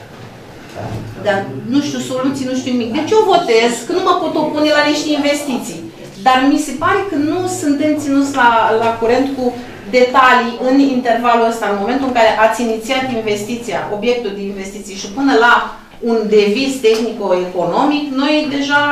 Dar nu știu soluții, nu știu nimic. Deci eu votez că nu mă pot opune la niște investiții. Dar mi se pare că nu suntem ținuți la curent cu detalii în intervalul ăsta, în momentul în care ați inițiat investiția, obiectul de investiții și până la un deviz tehnico-economic, noi deja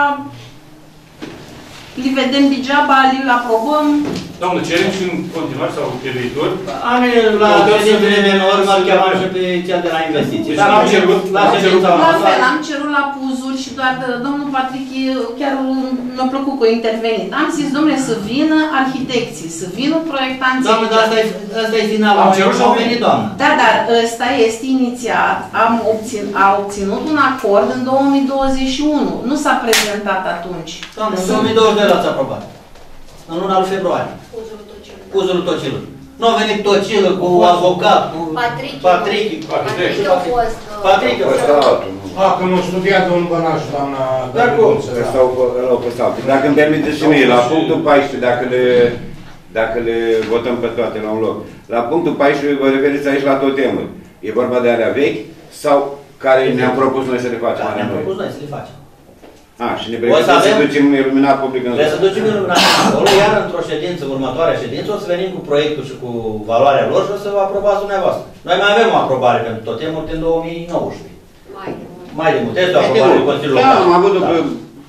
le vedem degeaba, le aprobăm. Doamne, cerem și în continuare sau pe viitor? La ședințele de normă îl cheamam și pe cel de la investiții. Dar am cerut la fel, am cerut la puzuri și doar domnul Patrick chiar mi-a plăcut că a intervenit. Am zis, domnule, să vină arhitecții, să vină proiectanții. Doamne, dar ăsta e finalul. Am cerut și au venit, doamnă. Da, dar ăsta este inițiat. A obținut un acord în 2021. Nu s-a prezentat atunci. Doamne, în 2022 l-ați aprobat. În luna lui februarie. Puzul Tocilul. Nu a venit Tocilul cu avocat, cu Patrick. Patrick a fost. Dacă nu studia domnul Bănaș, doamna... Dar cum? Ăla-au fost alții. Dacă îmi permiteți și mie, la punctul 14, dacă le votăm pe toate la un loc. La punctul 14 vă referiți aici la tot temul. E vorba de alea vechi sau care ne-am propus noi să le facem? Da, ne-am propus noi să le facem. Și ne pregătim să ducem iluminat public în Să ducem iluminat acolo, iar într-o ședință, următoarea ședință, o să venim cu proiectul și cu valoarea lor și o să vă aprobați dumneavoastră. Noi mai avem o aprobare pentru tot temul în 2019. Mai de mult. Este o aprobare în Consiliul Local. Da, am avut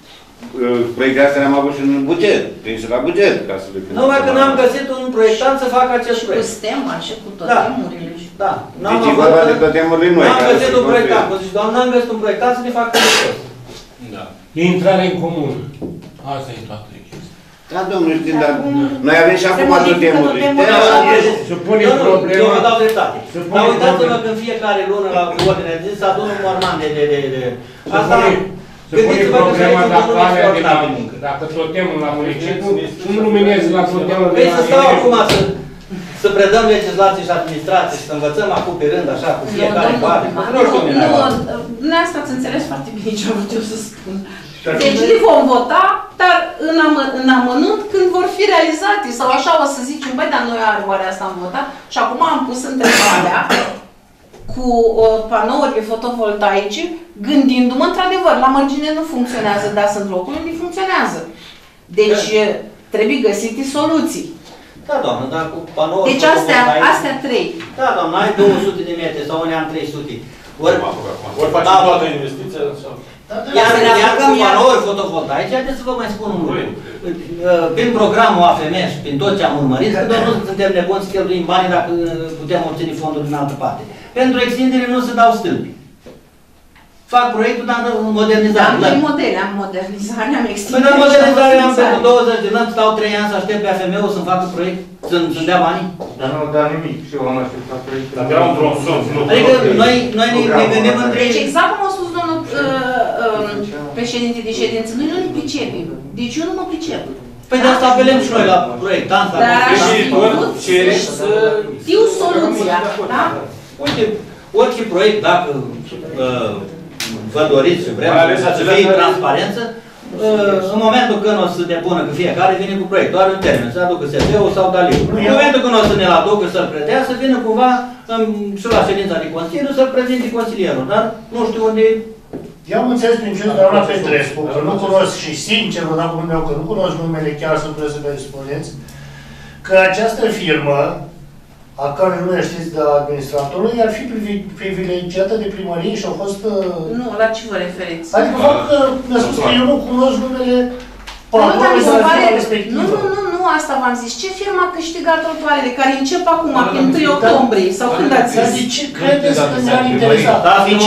proiectele astea le-am avut și în buget, prinse la buget, ca să le Numai că n-am găsit un proiectant să facă acest proiect. Și cu stema și cu totemurile. Da. Deci e vorba de totemurile noi. N-am găsit un proiectant. Zici, doamne, n-am găsit un proiectant să ne facă lucruri. Da. Intrare în comun. Asta e toată chestia. Da, domnule, știm, dar noi avem și acum totemuri. Să punem problema... Eu vă dau dreptate. Dar uitați-vă că în fiecare lună la ordine de zi s-a adună un morman de... Asta... Să punem problema dacă alea de la muncă. Dacă totemul la municipiu, cum luminezi la totemul de la... Păi să stau acum să predăm legislație și administrație și să învățăm acum pe rând, așa, cu fiecare parte. Nu știu mine. Dumneavoastră ați înțeles foarte bine ce am vrut eu să spun. Deci le vom vota, dar în amănunt când vor fi realizate. Sau așa o să zicem, băi, dar noi oare asta am votat? Și acum am pus întrebarea cu panourile fotovoltaice, gândindu-mă, într-adevăr, la margine nu funcționează, dar sunt locuri unde funcționează. Deci trebuie găsite soluții. Da, doamnă, dar cu panouri deci astea trei. Da, doamnă, ai 200 de metri sau unii am 300. Ori face toată investiția sau... Iar cu panouri fotovoltaice, haideți să vă mai spun un lucru. Prin programul AFM și prin tot ce am urmărit, că doar nu suntem nebuni să cheltuim banii dacă putem obține fonduri din altă parte. Pentru extindere nu se dau stâlpi. Fac proiectul, dar modernizare. Am trei modele, am modernizare, am extindere. Până în modernizare am pentru 20 de lămpi, stau 3 ani să aștept pe AFM-ul să-mi facă proiect, să-mi dea banii. Dar nu da nimic și eu am așteptat proiectul. Dar era un tronson. Adică noi ne gândim între... Deci exact cum a spus domnul președinte de ședință, noi nu ne pricepem. Deci eu nu mă pricep. Păi de asta apelăm și noi la proiectant. Dar aș fi putut să știu soluția, da? Uite, orice proiect, dacă vă doriți și vrem să fie transparență, în momentul când o să depună că fiecare vine cu proiect, doar un termen, să aducă SF-ul sau Daliu. În momentul când o să ne-l aducă, să-l predea, să vină cumva și la ședința de Consiliu să-l prezinte consilierul, dar nu știu unde... Eu am înțeles prin ce doamna Petrescu, că nu cunosc și sincer vă dau cuvântul meu că nu cunosc numele, chiar să trebuie să vă spuneți, că această firmă, a care nu știți de administratorului, ar fi privilegiată de primărie și au fost... Nu, la ce vă referiți? Adică faptul că mi-a spus că eu nu cunosc numele patronului de la firma respectivă. Nu, asta v-am zis. Ce firmă a câștigat trotuarele care încep acum, prin 3 octombrie? Sau când ați zis? De ce credeți că ne-ar interesa? Deci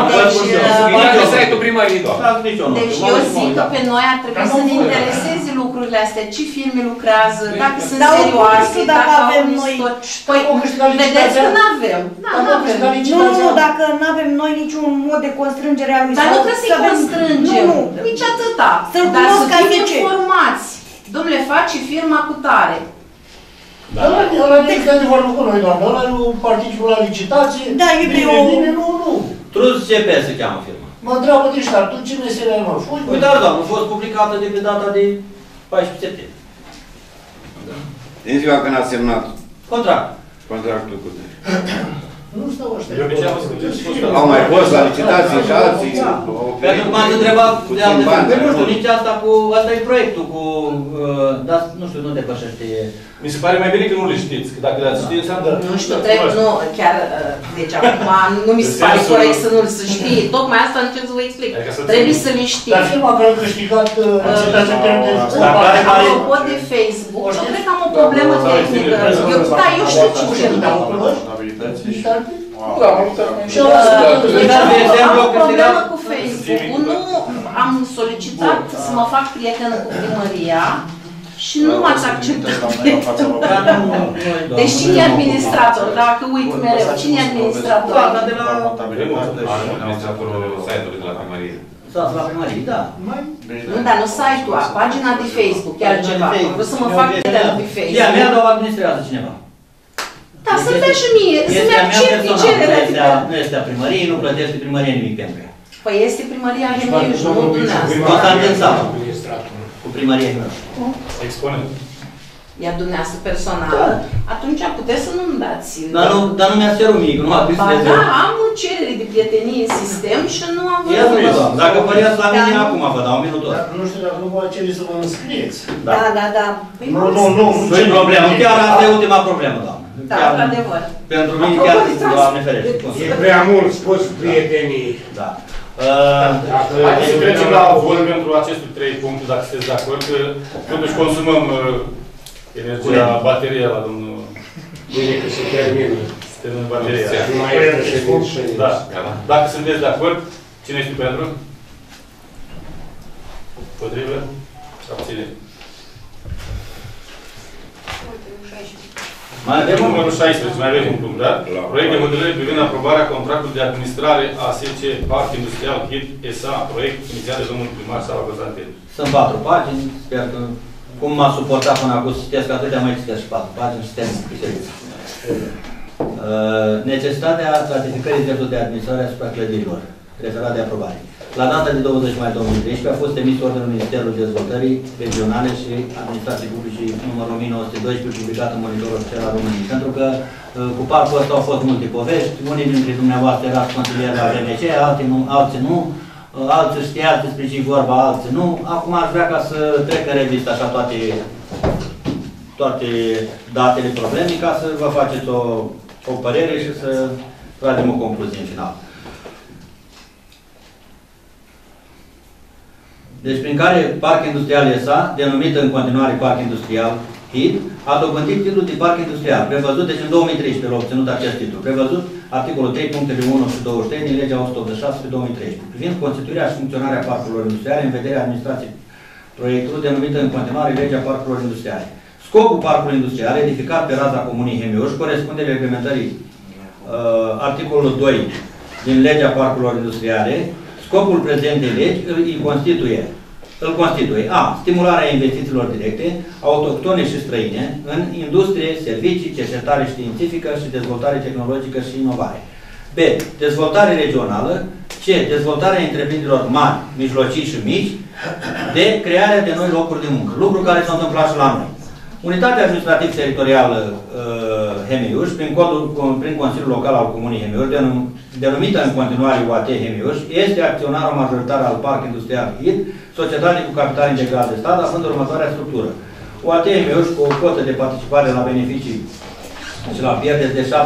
eu zic că pe noi ar trebui să ne intereseze lucrurile astea. Ce firme lucrează, dacă sunt serioase, dacă avem noi... Păi, vedeți că nu avem. Nu, dacă nu avem noi niciun mod de constrângere a lui. Dar nu trebuie să-i constrângem. Nici atâta. Dar să fim informați. Dom'le, face firma cu tare. Ăla nu e de vorbă cu noi, doamne. Ăla nu participă la licitație. Da, e bine, nu. Truz CP se cheamă firma. Mă întreabă de ștar, tu ce meserie ai, mă? Fui? Păi da, doamnă, a fost publicată de pe data de 14 septembrie. Din ziua când ați semnat contractul cu nu stau ăștia. Au mai fost la licitații și alții. Pentru că m-ați întrebat de alte firme. Nu știu, nici asta cu... Asta e proiectul cu... Dar nu știu, nu depășește... Mi se pare mai bine că nu le știți, că dacă le-ați ști, înseamnă... Nu știu, trebuie, nu, chiar... Deci acum nu mi se pare corect să nu-l să știe. Tocmai asta încerc să vă explic. Trebuie să le știe. Dar firma care a câștigat licitația de... Apropo de Facebook, eu cred că am o problemă tehnică. Da, eu știu ce am o problemă cu Facebook-ul. Nu am solicitat să mă fac prietenă cu primăria și nu m-ați acceptat. Deci cine e administrator? Dacă uit mereu, cine e administrator? Administratorul site-ului de la primărie. La primărie, da. Nu, dar nu site-ul, pagina de Facebook, chiar ceva. Vreau să mă fac prietenă pe Facebook. Ea mea, dar o administrează cineva. Da, să-mi dea și mie, să-mi accepte cererea. Nu este a primăriei, nu plătește primăria nimic pentru ea. Păi este primăria Hemeiuș, nu dumneavoastră. Constantin Sava, cu primăria Hemeiuș. Exponent. Iar dumneavoastră personală, atunci puteți să nu-mi dați... Dar nu mi-ați cerut mie, că nu m-a prins de da, am o cerere de prietenie în sistem și nu am văzut. Dacă păreați la mine acum, vă dau un minut. Nu știu dacă nu vă cere să vă înscrieți. Da. Nu, nu-i problemă. Chiar asta e ultima problemă, doamnă. Da, într-adevăr. Pentru mine chiar, Doamne ferește. E prea mult spus prietenii. Da. Haideți să trecem la vot pentru aceste 3 puncte, dacă sunteți de acord, că totuși consumăm energia, bateria la domnul... Bine că se termină. Suntem în bateria. Nu mai e președinte și... Da. Dacă sunteți de acord, cine este pentru? Potrivă? Abține. Mai avem numărul 16, mai avem un punct, da? Proiect de hotărâre privind aprobarea contractului de administrare a SC Parc Industrial HIT SA, proiect inițiat de domnul primar Sara Constantin. Sunt 4 pagini, sper că, cum m-a suportat până acum să citesc atâtea, mai citesc și 4 pagini și termin. Necesitatea ratificării dreptului de administrare asupra clădirilor, referat de aprobare. La data de 20 mai 2013 a fost emis ordinul Ministerului Dezvoltării Regionale și Administrației Publice numărul 1912, publicat în Monitorul Oficial al României. Pentru că cu parcul ăsta au fost multe povești, unii dintre dumneavoastră erați consilieri la VMC, alții nu, alții știați despre ce vorba, alții nu. Acum aș vrea ca să trec în revistă așa toate datele problemei, ca să vă faceți o părere și să tragem o concluzie în final. Deci prin care Parc Industrial SA, denumită în continuare Parc Industrial HIT, a dobândit titlul de Parc Industrial, prevăzut, deci în 2013 l-a obținut acest titlu, prevăzut articolul 3, punctele 1 și 23 din legea 186 pe 2013, privind constituirea și funcționarea parcurilor industriale în vederea administrației proiectului, denumită în continuare legea parcurilor industriale. Scopul parcului industrial, edificat pe raza comunei Hemiuș, corespunde reglementării articolul 2 din legea parcurilor industriale. Scopul prezentei legi îl constituie a. Stimularea investițiilor directe, autohtone și străine, în industrie, servicii, cercetare științifică și dezvoltare tehnologică și inovare. B. Dezvoltare regională. C. Dezvoltarea întreprinderilor mari, mijlocii și mici. D. Crearea de noi locuri de muncă. Lucru care s-a întâmplat și la noi. Unitatea administrativ-teritorială Hemiuș, prin Consiliul Local al Comunei Hemiuș, denumită în continuare UAT Hemiuș, este acționarul majoritar al Parc Industrial HIT, societate cu capital integral de stat, având următoarea structură. UAT Hemiuș cu o cotă de participare la beneficii și la pierderi de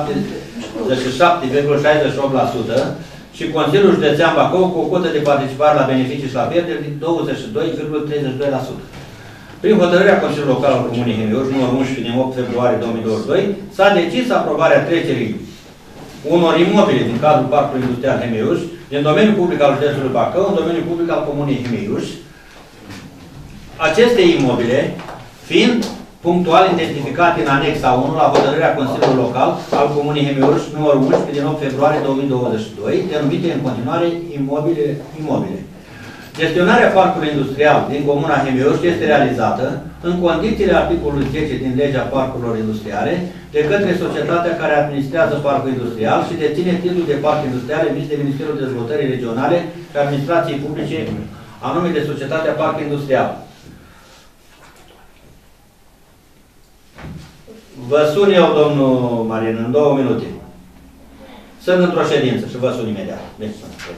77,68% și Consiliul Județean Bacău cu o cotă de participare la beneficii și la pierderi de 22,32%. Prin hotărârea Consiliului Local al Comunei Hemiuș, numărul 11 din 8 februarie 2022, s-a decis aprobarea trecerii unor imobile din cadrul Parcului Industrial Hemiuș, din domeniul public al județului Bacău, în domeniul public al Comunei Hemiuș. Aceste imobile fiind punctual identificate în anexa 1 la hotărârea Consiliului Local al Comunei Hemiuș, numărul 11 din 8 februarie 2022, denumite în continuare imobile. Gestionarea parcului industrial din Comuna Hemiuș este realizată în condițiile articolului 10 din legea parcurilor industriale de către societatea care administrează parcul industrial și deține titlul de parc industrial emis de Ministerul Dezvoltării Regionale și Administrației Publice, anume de Societatea Parc Industrial. Vă sun eu, domnul Marin, în 2 minute. Sunt într-o ședință și vă sun imediat. Deci,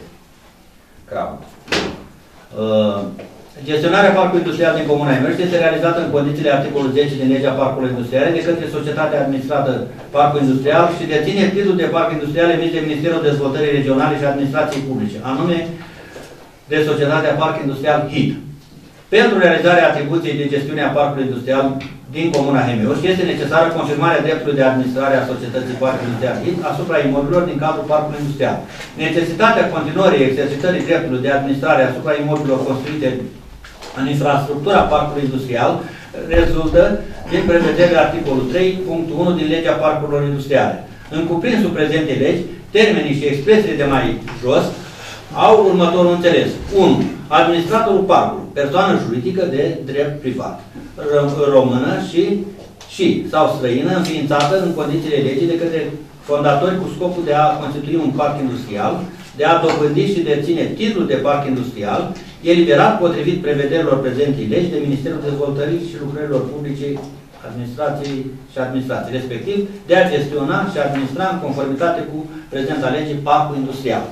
gestionarea parcului industrial din Comuna Hemiuș este realizată în condițiile articolului 10 din legea parcurilor industriale de către societatea administrată Parcul Industrial și deține titlul de parc industrial emis de Ministerul Dezvoltării Regionale și Administrației Publice, anume de Societatea Parc Industrial HIT. Pentru realizarea atribuției de gestiune a parcului industrial din Comuna Hemiuș este necesară confirmarea dreptului de administrare a societății Parc Industrial HIT asupra imobililor din cadrul parcului industrial. Necesitatea continuării exercitării dreptului de administrare asupra imobililor construite în infrastructura parcului industrial rezultă din prevederea articolul 3.1 din legea parcurilor industriale. În cuprinsul prezentei legi, termenii și expresiile de mai jos au următorul înțeles. 1. Administratorul parcului, persoană juridică de drept privat, română și sau străină, înființată în condițiile legii de către fondatori cu scopul de a constitui un parc industrial, de a dobândi și deține titlul de parc industrial, eliberat potrivit prevederilor prezentei legi de Ministerul Dezvoltării și Lucrărilor Publice, Administrației și Administrației, respectiv de a gestiona și administra în conformitate cu prezenta legii parcul industrial.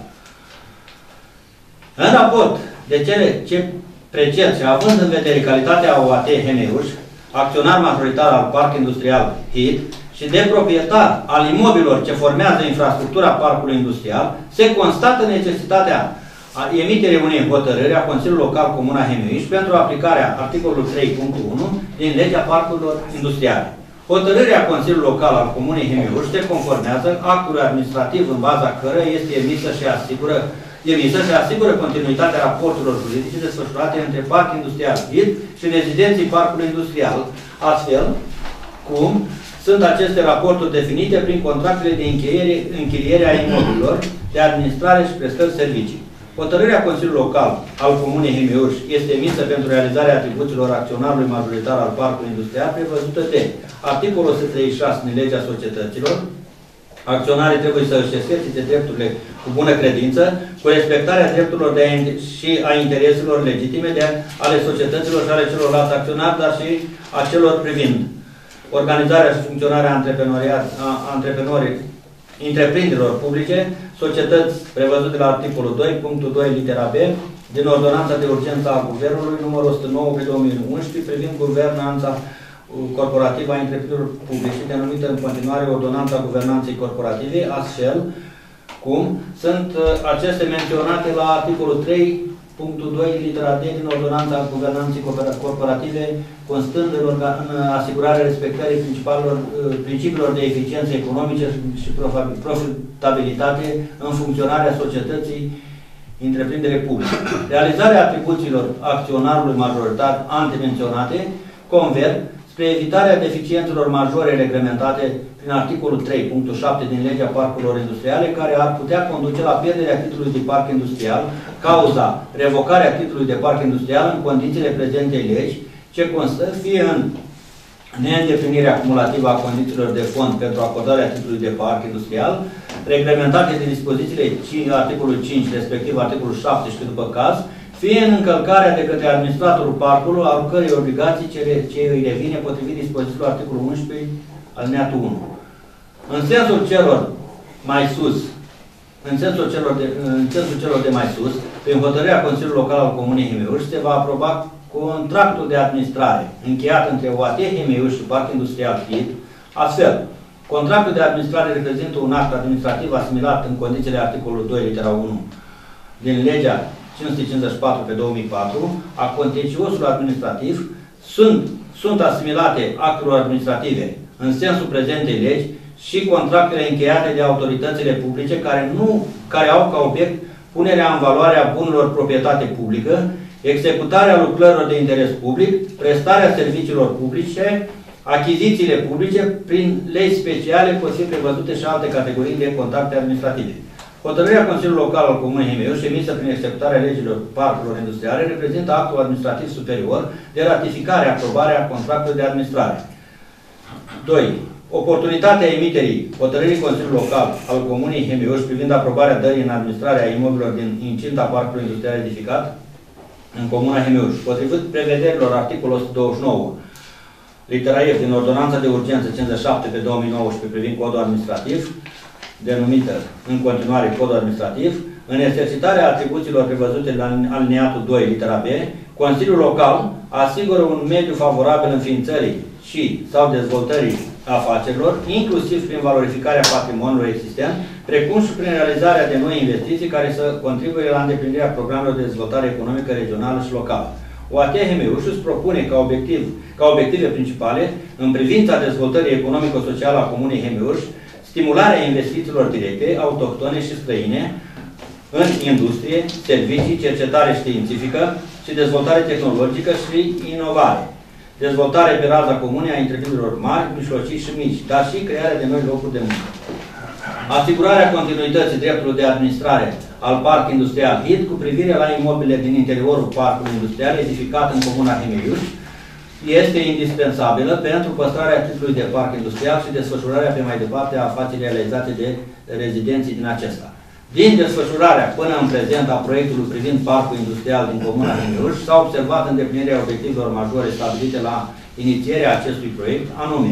În raport de cele ce preced și având în vedere calitatea OAT Hemiuș, acționar majoritar al Parc Industrial HIT și de proprietar al imobilor ce formează infrastructura parcului industrial, se constată necesitatea emiterii unei hotărâri a Consiliului Local Comuna Hemiuș pentru aplicarea articolului 3.1 din legea parcurilor industriale. Hotărârea Consiliului Local al Comunei Hemiuș se conformează actului administrativ în baza căreia este emisă și asigură continuitatea raporturilor juridice desfășurate între Parc Industrial Vid și rezidenții Parcului Industrial, astfel cum sunt aceste raporturi definite prin contractele de închiriere a imobililor, de administrare și prestări servicii. Hotărârea Consiliului Local al Comunei Hemiuș este emisă pentru realizarea atribuțiilor acționarului majoritar al Parcului Industrial prevăzută de articolul 136 din Legea Societăților. Acționarii trebuie să își exercite drepturile cu bună credință, cu respectarea drepturilor și a intereselor legitime ale societăților și ale celorlalți acționari, dar și a celor privind organizarea și funcționarea întreprinderilor publice, societăți prevăzute la articolul 2.2 litera B din Ordonanța de Urgență a Guvernului numărul 109 pe 2011 privind guvernanța corporativă a întreprinderilor publice, denumită în continuare Ordonanța Guvernanței Corporative, astfel cum sunt aceste menționate la articolul 3.2 litera D din Ordonanța Guvernanței Corporative, constând în asigurarea respectării principiilor de eficiență economice și profitabilitate în funcționarea societății întreprindere publice. Realizarea atribuțiilor acționarului majoritar antemenționate converg spre evitarea deficiențelor majore reglementate prin articolul 3.7 din Legea Parcurilor Industriale, care ar putea conduce la pierderea titlului de parc industrial, cauza revocarea titlului de parc industrial în condițiile prezentei legi, ce constă fie în neîndeplinirea cumulativă a condițiilor de fond pentru acordarea titlului de parc industrial, reglementate de dispozițiile articolului 5, respectiv articolul 17 după caz, fie în încălcarea de către administratorul parcului, al cărei obligații ce îi revine potrivit dispozițiilor articolul 11, alineatul 1. În sensul celor mai sus, în sensul celor de mai sus, prin hotărârea Consiliului Local al Comunei Hemiuș, se va aproba contractul de administrare încheiat între OAT Hemiuș și Parc Industrial Vid. Astfel, contractul de administrare reprezintă un act administrativ asimilat în condițiile articolului 2, litera 1 din Legea 554 pe 2004 a contenciosului administrativ. Sunt asimilate actelor administrative în sensul prezentei legi și contractele încheiate de autoritățile publice care au ca obiect punerea în valoare a bunurilor proprietate publică, executarea lucrărilor de interes public, prestarea serviciilor publice, achizițiile publice, prin legi speciale pot fi prevăzute și alte categorii de contracte administrative. Hotărârea Consiliului Local al Comunei Hemiuș, emisă prin executarea legilor parcurilor industriale, reprezintă actul administrativ superior de ratificare, aprobare a contractului de administrare. 2. Oportunitatea emiterii hotărârii Consiliului Local al Comunei Hemiuș privind aprobarea dării în administrare a imobililor din incinta parcului industrial edificat în Comuna Hemiuș, potrivit prevederilor articolul 129 litera F din Ordonanța de Urgență 57 pe 2019 privind codul administrativ, denumită în continuare codul administrativ, în exercitarea atribuțiilor prevăzute la alineatul 2 litera B, Consiliul Local asigură un mediu favorabil înființării și sau dezvoltării afacerilor, inclusiv prin valorificarea patrimoniului existent, precum și prin realizarea de noi investiții care să contribuie la îndeplinirea programelor de dezvoltare economică regională și locală. OAT Hemiuș își propune ca obiective principale, în privința dezvoltării economico-sociale a Comunei Hemiuș, stimularea investițiilor directe, autohtone și străine, în industrie, servicii, cercetare științifică și dezvoltare tehnologică și inovare. Dezvoltare pe raza comunei a întreprinderilor mari, mijlocii și mici, dar și crearea de noi locuri de muncă. Asigurarea continuității dreptului de administrare al Parc Industrial Vid cu privire la imobile din interiorul Parcului Industrial edificat în Comuna Hemiuș este indispensabilă pentru păstrarea titlului de parc industrial și desfășurarea pe mai departe a afacerii realizate de rezidenții din acesta. Din desfășurarea până în prezent a proiectului privind parcul industrial din Comuna Hemiuș s-a observat îndeplinirea obiectivelor majore stabilite la inițierea acestui proiect, anume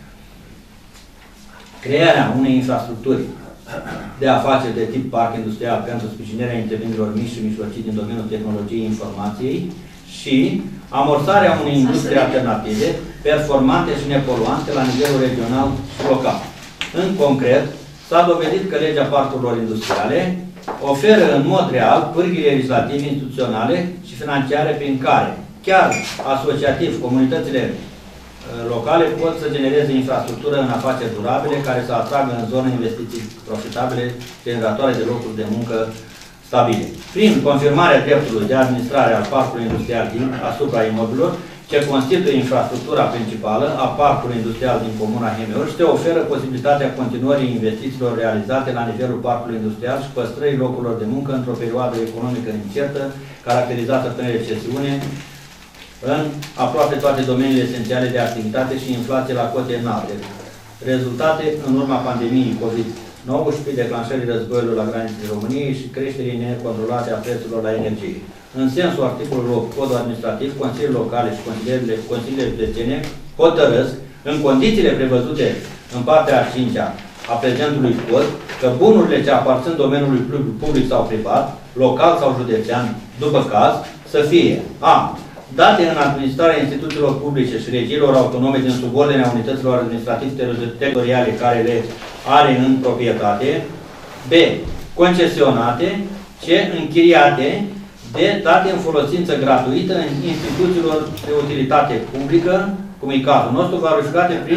crearea unei infrastructuri de afaceri de tip parc industrial pentru sprijinirea întreprinderilor mici și mijlocii din domeniul tehnologiei informației și amorsarea unei industrie alternative, performante și nepoluante la nivelul regional și local. În concret, s-a dovedit că legea parcurilor industriale oferă în mod real pârghile legislative, instituționale și financiare prin care, chiar asociativ, comunitățile locale pot să genereze infrastructură în afaceri durabile care să atragă în zonă investiții profitabile, generatoare de locuri de muncă stabile. Prin confirmarea dreptului de administrare al parcului industrial asupra imobililor, ce constituie infrastructura principală a parcului industrial din comuna Hemeuri și te oferă posibilitatea continuării investițiilor realizate la nivelul parcului industrial și păstrării locurilor de muncă într-o perioadă economică incertă, caracterizată prin recesiune, în aproape toate domeniile esențiale de activitate și inflație la cote înalte. Rezultate în urma pandemiei COVID-19, declanșării războiului la granițele României și creșterii necontrolate a prețurilor la energie. În sensul articolului 8, Codul Administrativ, Consiliile Locale și Consiliile Județene hotărăsc, în condițiile prevăzute în partea a 5-a a prezentului cod, că bunurile ce aparțin domeniului public sau privat, local sau județean, după caz, să fie a. date în administrarea instituțiilor publice și regiilor autonome din subordinea unităților administrativ-teritoriale care le are în proprietate, b. concesionate, c. închiriate, de date în folosință gratuită în instituțiilor de utilitate publică, cum e cazul nostru, valorificate prin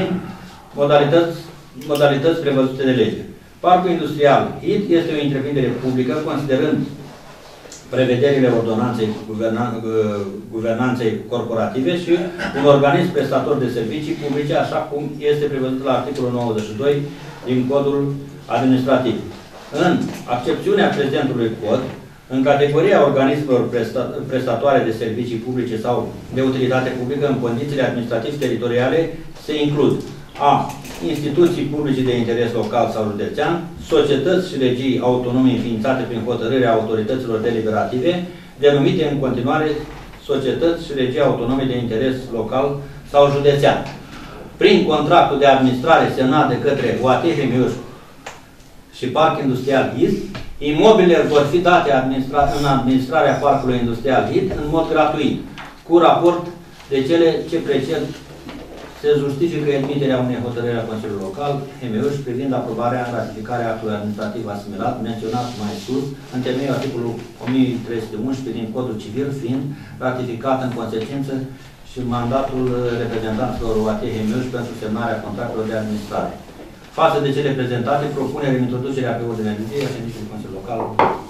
modalități prevăzute de lege. Parcul industrial IT este o întreprindere publică, considerând prevederile ordonanței guvernanței corporative și un organism prestator de servicii publice, așa cum este prevăzut la articolul 92 din Codul Administrativ. În accepțiunea prezentului cod, în categoria organismelor prestatoare de servicii publice sau de utilitate publică în condițiile administrativ-teritoriale se includ a. instituții publice de interes local sau județean, societăți și regii autonome înființate prin hotărârea autorităților deliberative, denumite în continuare societăți și regii autonome de interes local sau județean. Prin contractul de administrare semnat de către UAT Hemeuri și Parc Industrial IT, imobilele vor fi date în administrarea Parcului Industrial IT în mod gratuit, cu raport de cele ce preced se justifică emiterea unei hotărâri a Consiliului Local Hemeuri privind aprobarea, ratificarea actului administrativ asimilat, menționat mai sus, în temeiul articolul 1311 din Codul Civil, fiind ratificat în consecință și mandatul reprezentanților UAT Hemeuri pentru semnarea contractelor de administrare. Față de cele prezentate, propunerea introducerea pe ordinea de zi a ședinței Consiliului Local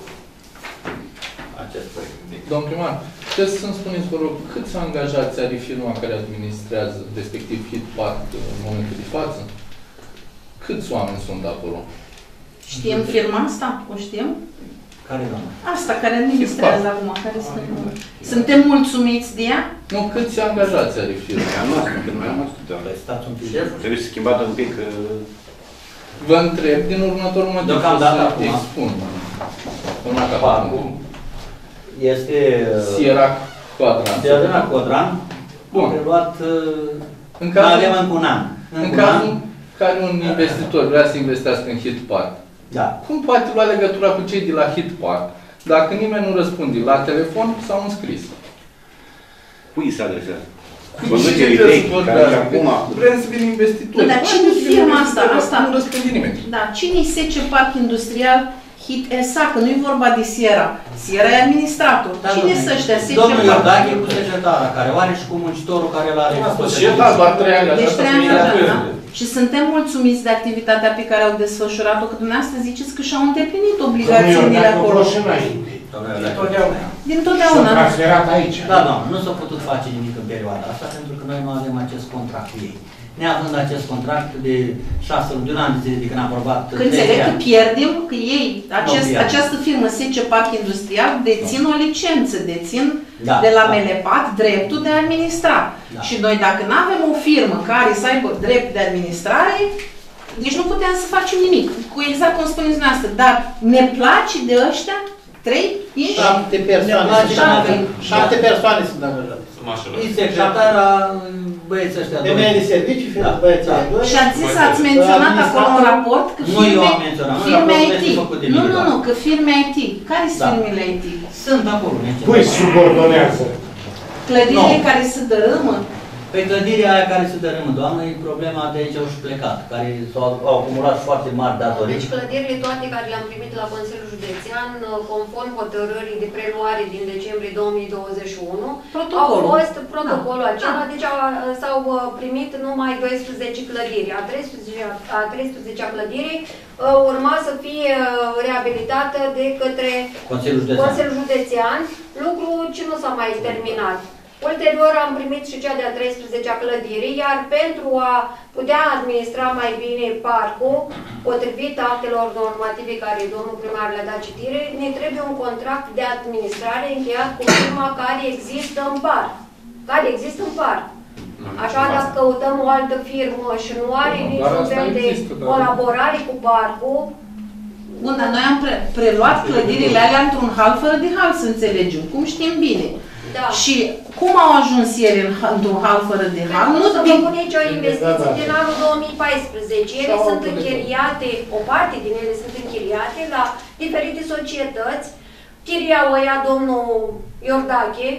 acest proiect. Domnul primar, trebuie să-mi spuneți, vă rog, câți angajați are firma care administrează, respectiv HitPark, în momentul de față? Câți oameni sunt acolo? Știm firma asta? O știm? Care e asta, care administrează acum, care suntem mulțumiți de ea? Nu, câți angajați are firma? Stați un pic. Trebuie să schimbat un pic... Vă întreb din următorul motiv. Deocamdată acum. Expun. Este... Sierra Quadran. Sierra Quadran. Bun. Preluat... În cazul, avem încă un an. În cazul care un investitor vrea să investească în HitPark, da. Cum poate lua legătura cu cei de la HitPark dacă nimeni nu răspunde la telefon sau în scris? Cui se adresează? Vrem să vin investitori. Dar cine e firma asta? Nu răspunde nimeni. Da, cine e SC Parc Industrial Hit SA, că nu e vorba de Sierra. Sierra e administrator. Da, cine să ăștia SC Domnul Iordache cu secretara, care o are și cu muncitorul care l-are. Deci 3 angajați, da? Și suntem mulțumiți de activitatea pe care au desfășurat-o, că dumneavoastră ziceți că și-au îndeplinit obligațiile acolo. Din totdeauna. S-a transferat aici. Da, da, nu s-a putut face nimic în perioada asta, pentru că noi nu avem acest contract cu ei. Neavând acest contract de 6 luni, de un an de zile de când am aprobat... Că înțeleg că pierdem, că ei, această firmă SC Parc Industrial, dețin o licență, dețin de la Melepat dreptul de a administra. Da. Și noi, dacă nu avem o firmă care să aibă drept de administrare, deci nu putem să facem nimic. Cu exact cum spuneți dumneavoastră, dar ne place de ăștia 3, 5? 7 persoane sunt angajate. Secretara, băieții ăștia doi. Femeie de servicii, băieții doi. Și ați menționat acolo în raport că firme IT. Nu, că firme IT. Care sunt firmele IT? Sunt acolo. Cui subordonează? Clădirile care se dărâmă? Pe clădirea aia care se dărâmă, doamnă, e problema de aici au și plecat, care au acumulat foarte mari datorii. Deci clădirile toate care le-am primit la Consiliul Județean, conform hotărârii de preluare din decembrie 2021, au fost protocolul acela, deci s-au primit numai 12 clădiri. A 13-a clădire urma să fie reabilitată de către Consiliul Județean, lucru ce nu s-a mai terminat. Ulterior am primit și cea de-a 13-a clădire, iar pentru a putea administra mai bine parcul, potrivit actelor normative care domnul primar le-a dat citire, ne trebuie un contract de administrare încheiat cu firma care există în parc. Așa, dacă căutăm o altă firmă și nu are niciun fel de colaborare cu parcul. Bun, dar noi am preluat clădirile alea într-un hal fără de hal, să înțelegem, cum știm bine. Da. Și cum au ajuns ele într-un hal fără de hal? Nu să vă pun nicio investiție din anul 2014. Ele sunt închiriate, o parte din ele sunt închiriate la diferite societăți. Chiria o ia domnul Iordache.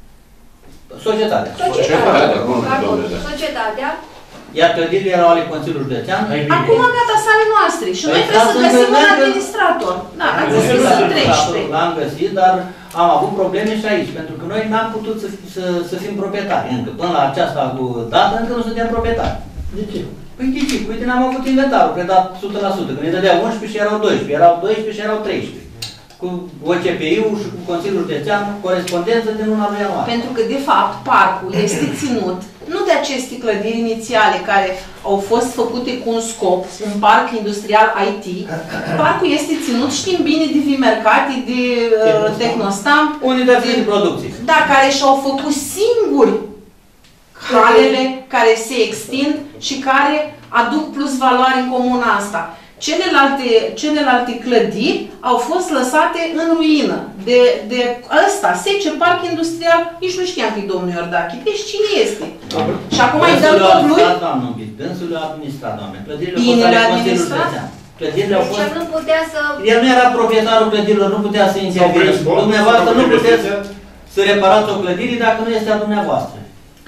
Societatea. Iar clădirile erau ale Consiliului Județean. Acum gata, sunt ale noastre și noi trebuie să găsim un administrator. Da, ați zis că sunt 13. L-am găsit, dar am avut probleme și aici, pentru că noi n-am putut să fim proprietari încă. Până la această dată încă nu suntem proprietari. De ce? Păi de ce? Uite, n-am avut inventarul predat 100%. Când ne dădea 11 și erau 12, erau 12 și erau 13. Cu OCPI-ul și cu Consiliul Județean, corespondență din luna lui ianuarie. Pentru că, de fapt, parcul este ținut nu de aceste clădiri inițiale care au fost făcute cu un scop, un parc industrial IT. Parcul este ținut, știm bine, de Vimercati, de Tehnostamp. Unități de producție. Da, care și-au făcut singuri halele care se extind și care aduc plus valoare în comuna asta. Celelalte clădiri au fost lăsate în ruină. De ăsta, Sece Parc Industrial, nici nu știam că e domnul Iordache. Deci cine este? Și acum îi dăm tot lui? Dânsul le-a administrat, doamne. Bine le-a administrat? Clădirile au fost... nu putea să... El nu era proprietarul clădirilor, nu putea să intervină. Dumneavoastră nu puteți să reparați o clădire dacă nu este a dumneavoastră.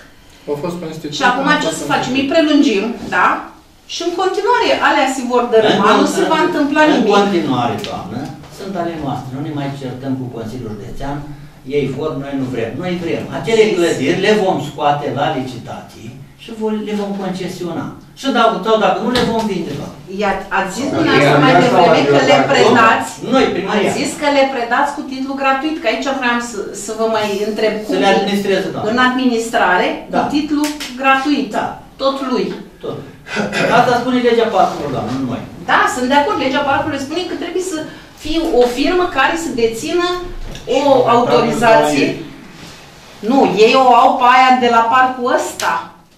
Și acum ce o să facem? Îi prelungim, da? Și în continuare, alea se vor dărâma, nu se va întâmpla nimic. În continuare, doamnă, sunt ale noastre. Nu ne mai certăm cu Consiliul Județean, ei vor, noi nu vrem. Noi vrem. Acele clădiri le vom scoate la licitații și le vom concesiona. Și dacă nu le vom vinde, doamnă. Iar ați zis dumneavoastră mai devreme că le predați. Noi, primăria. Ați zis că le predați cu titlu gratuit, că aici vreau să vă mai întreb cum. Să le administreze, doamnă. În administrare, cu titlu gratuit. Da. Tot lui. Tot. Asta spune legea parcului, doamnă, nu noi. Da, sunt de acord. Legea parcului spune că trebuie să fie o firmă care să dețină o autorizație. Nu, ei o au pe aia de la parcul ăsta.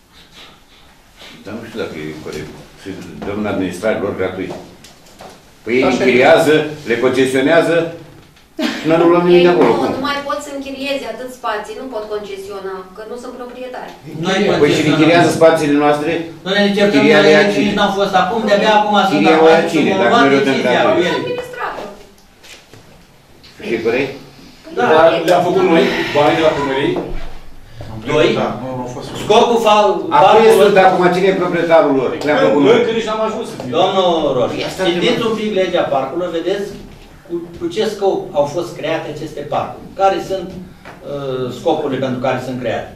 Dar nu știu dacă e corect. Și dăm în administrare lor gratuit. Păi ei închiriază, le concesionează și noi nu luăm nimic de acolo. Nu mai pot să închirieze atât spații, nu pot concesiona, că nu sunt proprietari. Păi și închiriază spațiile noastre, chiria le ia cine? N-au fost acum, de-abia acum sunt chiria o ia cine, dacă noi le dăm gratuit. Și e corect? Da, le-am făcut noi, banii de la primărie. Doi. Scopul acum sunt acum cine e proprietarul lor? Le-am făcut noi. Încă nici n-am ajuns. Domnul Roș, citiți un pic legea parcurilor, vedeți cu ce scop au fost create aceste parcuri. Care sunt scopurile pentru care sunt create.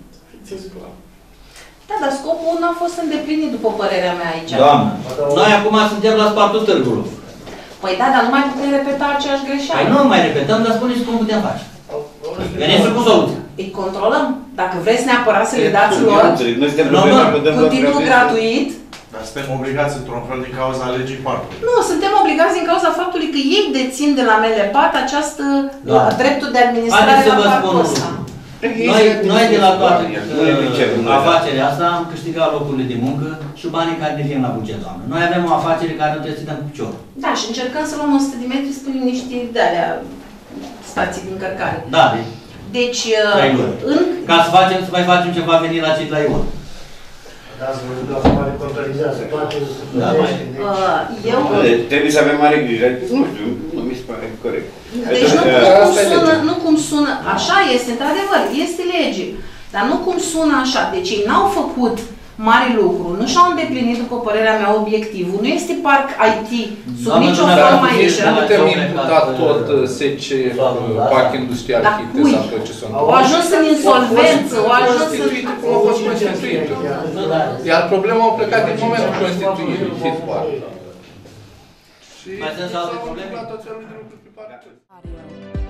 Da, dar scopul nu a fost îndeplinit, după părerea mea aici. Doamnă, noi acum suntem la spartul târgului. Păi da, dar nu mai putem repeta aceeași greșeală. Păi nu mai repetăm, dar spuneți cum putem face. Veniți cu soluția. Îi controlăm. Dacă vreți neapărat să le dați lor, cu titlu gratuit. Dar suntem obligați într-un fel din cauza legii parcului. Nu, suntem obligați din cauza faptului că ei dețin de la Melepat această dreptul de administrare la parcul ăsta. Noi de la toată afacerea asta am câștigat locurile de muncă și banii care ne vin la buget, doamnă. Noi avem o afacere care nu trebuie să dăm cu picior. Da, și încercăm să luăm 100 de metri, spunem niște de-alea stații de încărcare. Da, deci, ca să mai facem ceva venit la cei la Ion. Da, să vă duc acum le controlizează toate trebuie să avem mare grijă. Nu știu, nu mi se pare corect. Deci nu cum sună, așa este, într-adevăr, este lege. Dar nu cum sună așa. Deci ei n-au făcut mari lucru, nu și-au îndeplinit, după părerea mea, obiectivul. Nu este parc IT sub nicio formă aici. Nu putem imputa tot SC, parc industrial, HITE sau tot ce sunt. Au ajuns în insolvență, au ajuns în... Cum au fost constituite. Iar problema au plecat din momentul constituirii, HIT Park. Mai sunt alte probleme? Tot felul de lucruri pe parcuri.